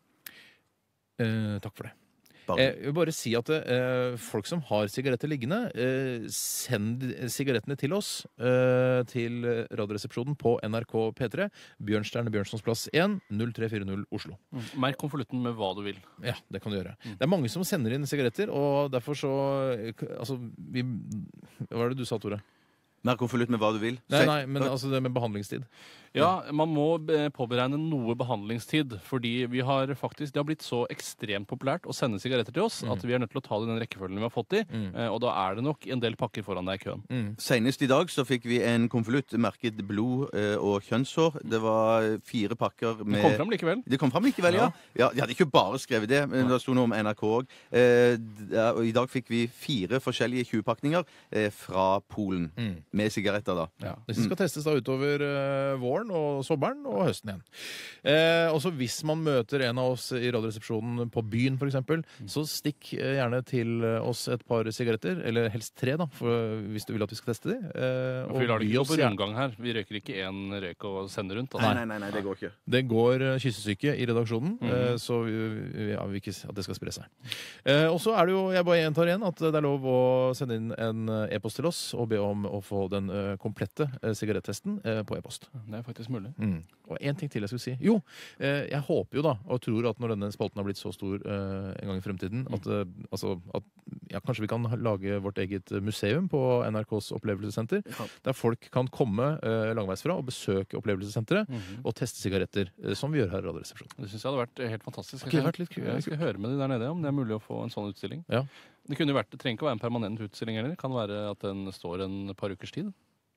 Eh, takk for det. Bare. Eh, jeg vil bare si at eh, folk som har sigaretter liggende, eh, send sigarettene til oss. Eh, til Radioresepsjonen på N R K P tre. Bjørnstjerne Bjørnsons plass én, null tre fire null Oslo. Merk konvolutten med hva du vil. Ja, det kan du gjøre. Det er mange som sender inn sigaretter, og derfor så Altså, vi Hva var det du sa, Tore? Mer konvolutt med hva du vil. Nei, Se- nei, men altså det med behandlingstid. Ja, man må eh, påberegne noe behandlingstid, fordi vi har faktisk, det har blitt så ekstremt populært å sende sigaretter til oss at vi er nødt til å ta det i den rekkefølgen vi har fått i, eh, og da er det nok en del pakker foran deg i køen. Mm. Senest i dag så fikk vi en konvolutt merket blod eh, og kjønnshår. Det var fire pakker med Det kom fram likevel. Det kom fram likevel, ja. ja. De hadde ikke bare skrevet det, men det sto noe om N R K òg. Eh, d- og I dag fikk vi fire forskjellige tjue-pakninger eh, fra Polen. Mm. Med sigaretter, da. Ja, Disse skal testes da utover eh, våren og sommeren og høsten igjen. Eh, også hvis man møter en av oss i Radioresepsjonen på byen f.eks., så stikk eh, gjerne til eh, oss et par sigaretter, eller helst tre, da, for, hvis du vil at vi skal teste de. Eh, For vi lar det by ikke gå oss på gjerne- rundgang her. Vi røyker ikke én røyk og sender rundt. Nei, Altså. nei, nei, nei, det går ikke. Det går eh, kyssesyke i redaksjonen, eh, så vi, vi- ja, vi vil ikke at det skal spre seg. Eh, og så er det jo, jeg bare gjentar igjen, at det er lov å sende inn en eh, e-post til oss og be om å få den eh, komplette eh, sigarettesten eh, på e-post. Det er faktisk mulig. Mm. Og en ting til jeg skulle si. Jo, eh, jeg håper jo da, og tror at når denne spalten har blitt så stor eh, en gang i fremtiden, at, eh, altså, at ja, kanskje vi kan ha- lage vårt eget museum på N R Ks opplevelsessenter, der folk kan komme eh, langveisfra og besøke opplevelsessenteret og teste sigaretter, eh, som vi gjør her i Radioresepsjonen. Det syns jeg hadde vært helt fantastisk. Har ikke det vært litt kult? Jeg skal høre med de der nede om det er mulig å få en sånn utstilling. Ja. Det kunne jo vært, det trenger ikke å være en permanent utstilling heller. Det kan være at den står en par ukers tid.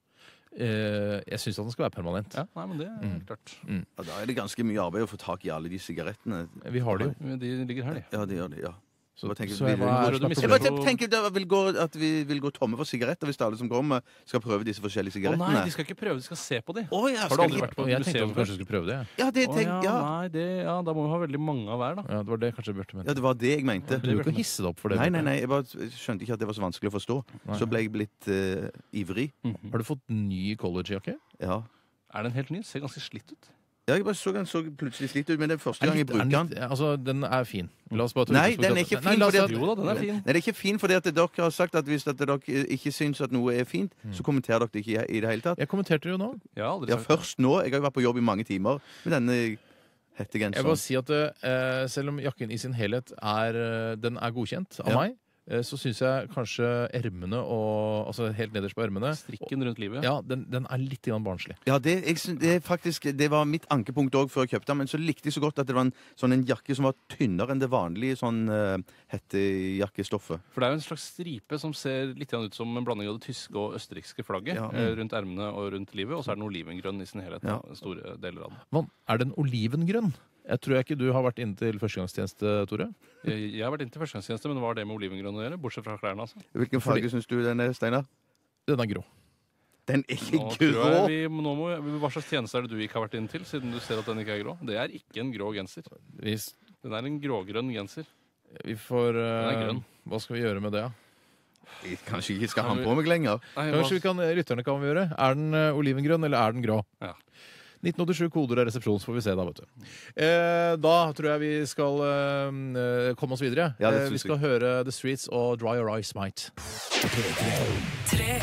Eh, jeg syns at den skal være permanent. Ja, nei, men det er klart. Ja, da er det ganske mye arbeid å få tak i alle de sigarettene. Vi har det jo. Men De ligger her, de. Ja, det gjør det, ja. Så, Hva tenker så du? hva er det som er Jeg Jeg problemet? bare tenker det vil gå, at vi vil gå tomme for sigaretter hvis alle som kommer, skal prøve disse forskjellige Å sigarettene. nei, de skal ikke prøve, de skal se på de. Å, ja, Har skal du aldri de- vært på Og jeg tenkte museum at vi før? kanskje skulle prøve det. Ja, det Å, tenk, ja, ja. Nei, det, ja, da må vi ha veldig mange av hver, da. Ja, det var det kanskje Bjarte mente. ja, det var det jeg mente. Du behøver ikke å hisse deg opp for det. Nei, nei, Bjarte. nei, jeg bare skjønte ikke at det var så vanskelig å forstå. Nei. Så ble jeg blitt eh, ivrig. Har du fått ny collegejakke? Ja. Er den helt ny? Ser ganske slitt ut. Ja, jeg bare så den så plutselig slitt ut, men det er første Er gang jeg litt- er bruker den den. litt- altså, den er fin. La oss bare ta Nei, utgangspunkt i den er at- ikke Nei, fin. la oss fordi ta- at- Jo da, den er fin. Nei, det er ikke fin fordi at dere har sagt at hvis at dere ikke syns at noe er fint, så kommenterer dere det ikke i det hele tatt. Jeg kommenterte det jo nå. Jeg har aldri Ja, sagt det. først nå. Jeg har jo vært på jobb i mange timer med denne Jeg vil hettegenseren. bare si at eh, selv om jakken i sin helhet er, eh, den er godkjent av Ja. meg, eh, så syns jeg kanskje ermene og Altså helt nederst på ermene Strikken rundt livet. Ja, den, den er litt grann barnslig. Ja, det, jeg, syns- det, er faktisk, det var mitt ankepunkt òg før jeg kjøpte den, men så likte jeg så godt at det var en, sånn en jakke som var tynnere enn det vanlige sånn uh, hettejakkestoffet. For det er jo en slags stripe som ser litt grann ut som en blanding av det tyske og østerrikske flagget Ja. eh, rundt ermene og rundt livet, og så er den olivengrønn i sin helhet. Ja. Da, store deler av den. Hva, er den olivengrønn? Jeg tror jeg ikke du har vært inne til førstegangstjeneste, Tore. Jeg, jeg har vært inne til førstegangstjeneste, men hva har det med olivengrønn å gjøre? Bortsett fra klærne, altså. Hvilken farge syns du den er, Steinar? Den er grå. Den er ikke Nå tror grå! jeg vi, nå må, hva slags tjeneste er det du ikke har vært inne til, siden du ser at den ikke er grå? Det er ikke en grå genser. Vi, Den er en grågrønn genser. vi får Den er eh, grønn. Hva skal vi gjøre med det, da? Jeg kanskje ikke skal ha den på meg lenger. Nei, Kanskje vi kan, lytterne kan vi gjøre. Er den eh, olivengrønn, eller er den grå? Ja. nitten åttisju koder og resepsjon, så får vi se da, vet du. Eh, da tror jeg vi skal eh, komme oss videre. Ja, det eh, vi synes skal høre The Streets og Dry Your Eyes Might. Tre.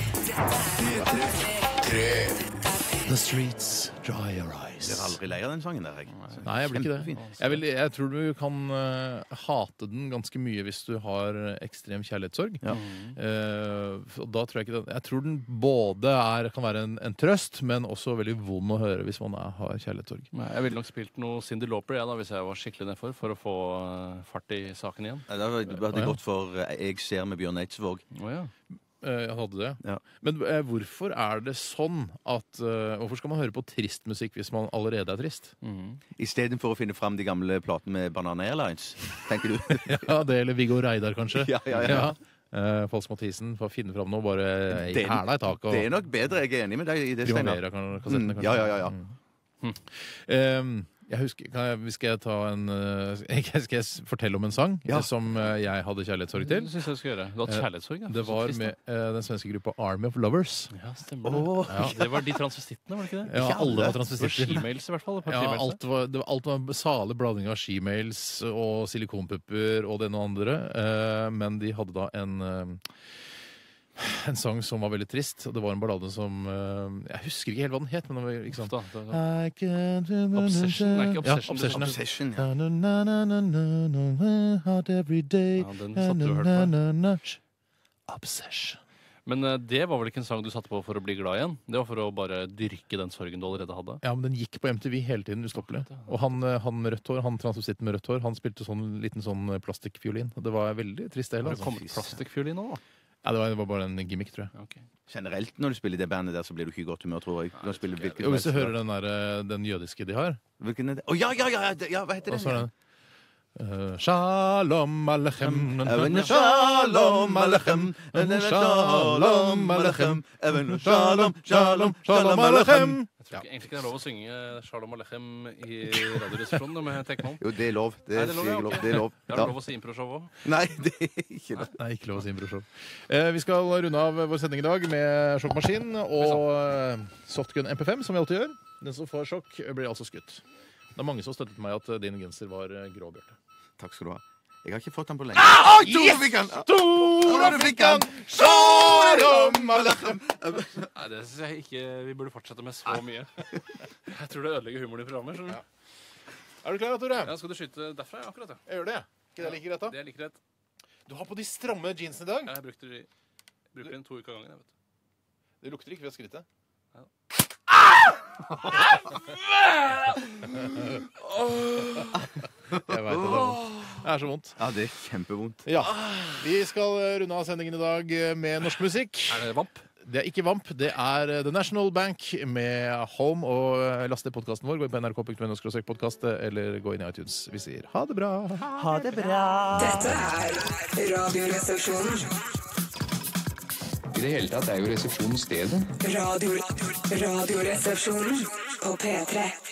The Streets, Dry Your Eyes. Jeg er aldri lei av den sangen der, jeg. Nei, jeg blir ikke det. Kjempefin. Jeg, vil, jeg tror du kan uh, hate den ganske mye hvis du har ekstrem kjærlighetssorg. Ja. Uh, og da tror jeg ikke den Jeg tror den både er, kan være en, en trøst, men også veldig vond å høre hvis man er, har kjærlighetssorg. Nei, jeg ville nok spilt noe Cyndi Lauper ja, da, hvis jeg var skikkelig nedfor, for å få uh, fart i saken igjen. Ja, da hadde Å, ja. jeg gått for eh, Jeg ser med Bjørn Eidsvåg. Å ja. Uh, jeg hadde det. Ja. Men uh, hvorfor er det sånn at uh, Hvorfor skal man høre på trist musikk hvis man allerede er trist? Mhm. Istedenfor å finne fram de gamle platene med Banana Airlines, tenker du? Ja, det eller Viggo Reidar, kanskje. Ja, ja, ja. Uh, Falsk Mathisen, for å finne fram noe, bare i Det- hæla i taket. Det er nok bedre. Jeg er enig med deg i det, Steinar. Primavera-kassettene, Mm, kanskje. ja, ja, ja, ja. Mm. Um, jeg husker, kan jeg, Skal jeg ta en uh, Skal jeg s- fortelle om en sang Ja. som uh, jeg hadde kjærlighetssorg til? Det syns jeg du skal gjøre. Du har hatt Eh, kjærlighetssorg, ja. Det Så var trist, da. med uh, den svenske gruppa Army of Lovers. Ja, stemmer det. Ja, det var de transvestittene, var det ikke det? Ja, Ikke alle var alle. Det var transvestitter. skimails i hvert fall. et par Ja, skimails. alt var, det var, alt var salig blanding av skimails og silikonpupper og det ene og andre. Uh, men de hadde da en uh, en sang som var veldig trist. Og det var en ballade som uh, Jeg husker ikke helt hva den het, men det var ikke sant. Da, da, da. I can't- Obsession, nei, ikke Ja, Obsession, Obsession, ja. Obsession, ja. Na, na, na, na, na, na, na, hot every day. Ja, den satt du og hørte Na, på. na, na, na. Obsession. Men eh, det var vel ikke en sang du satte på for å bli glad igjen? Det var for å bare dyrke den sorgen du allerede hadde? Ja, men den gikk på M T V hele tiden ustoppelig. Og han, eh, han med rødt hår, han transvestitten med rødt hår, han spilte sånn liten sånn plastikkfiolin. Det var veldig trist, det hele. Har det Altså. kommet plastikkfiolin nå, da? Ja, det var, det var bare en gimmick, tror jeg. Ok. Generelt når du spiller i det bandet der, så blir du ikke i godt humør, tror jeg. Du spiller hvilken Jo, hvis du som helst hører den, der, eh, den jødiske de har. Hvilken er det? Å, ja, ja, ja, ja, ja! Hva heter Og den? så er den eh, Shalom alechem Even shalom alechem, shalom alechem, even shalom, shalom, shalom alechem. Jeg tror ikke, egentlig ikke det er lov å synge Shalom Alechem i Radioresepsjonen, om jeg tenker meg om. Jo, det er lov. Det Er det lov, sier ja? jeg lov. Ok. Det er lov. Jeg har Ja. lov å si improshow òg. Nei, det er ikke det. Nei, ikke lov å si improshow. Eh, vi skal runde av vår sending i dag med sjokkmaskin og eh, softgun M P fem, som vi alltid gjør. Den som får sjokk, blir altså skutt. Det er mange som støttet meg at eh, din genser var eh, grå, Bjarte. Takk skal du ha. Jeg har ikke fått den på lenge. Ah, Tore fikk den! Tore fikk den! Shalom alechem. Nei, det syns jeg ikke vi burde fortsette med så mye. Jeg tror det ødelegger humoren i programmet. skjønner du? Er du klar, Tore? Ja, skal du skyte derfra? Ja, akkurat, ja. Jeg gjør det. Ikke det like greit, da? Det er like greit. Du har på de stramme jeansene i dag. Ja, jeg brukte de, bruker den to uker av gangen. Jeg vet. Det lukter ikke ved skrittet. Ja. Jeg vet det, det er vondt. Det er så vondt. Ja, det er kjempevondt. Ja. Vi skal eh, runde av sendingen i dag eh, med norsk musikk. Er det Vamp? Det er ikke Vamp, det er eh, The National Bank med Home. Og eh, last ned podkasten vår. Gå inn på nrk punktum no podkast eller gå inn i iTunes. Vi sier ha det bra. Ha det bra. Dette er Radioresepsjonen. I det hele tatt er jo Resepsjonen stedet. Radio, Radioresepsjonen på P tre.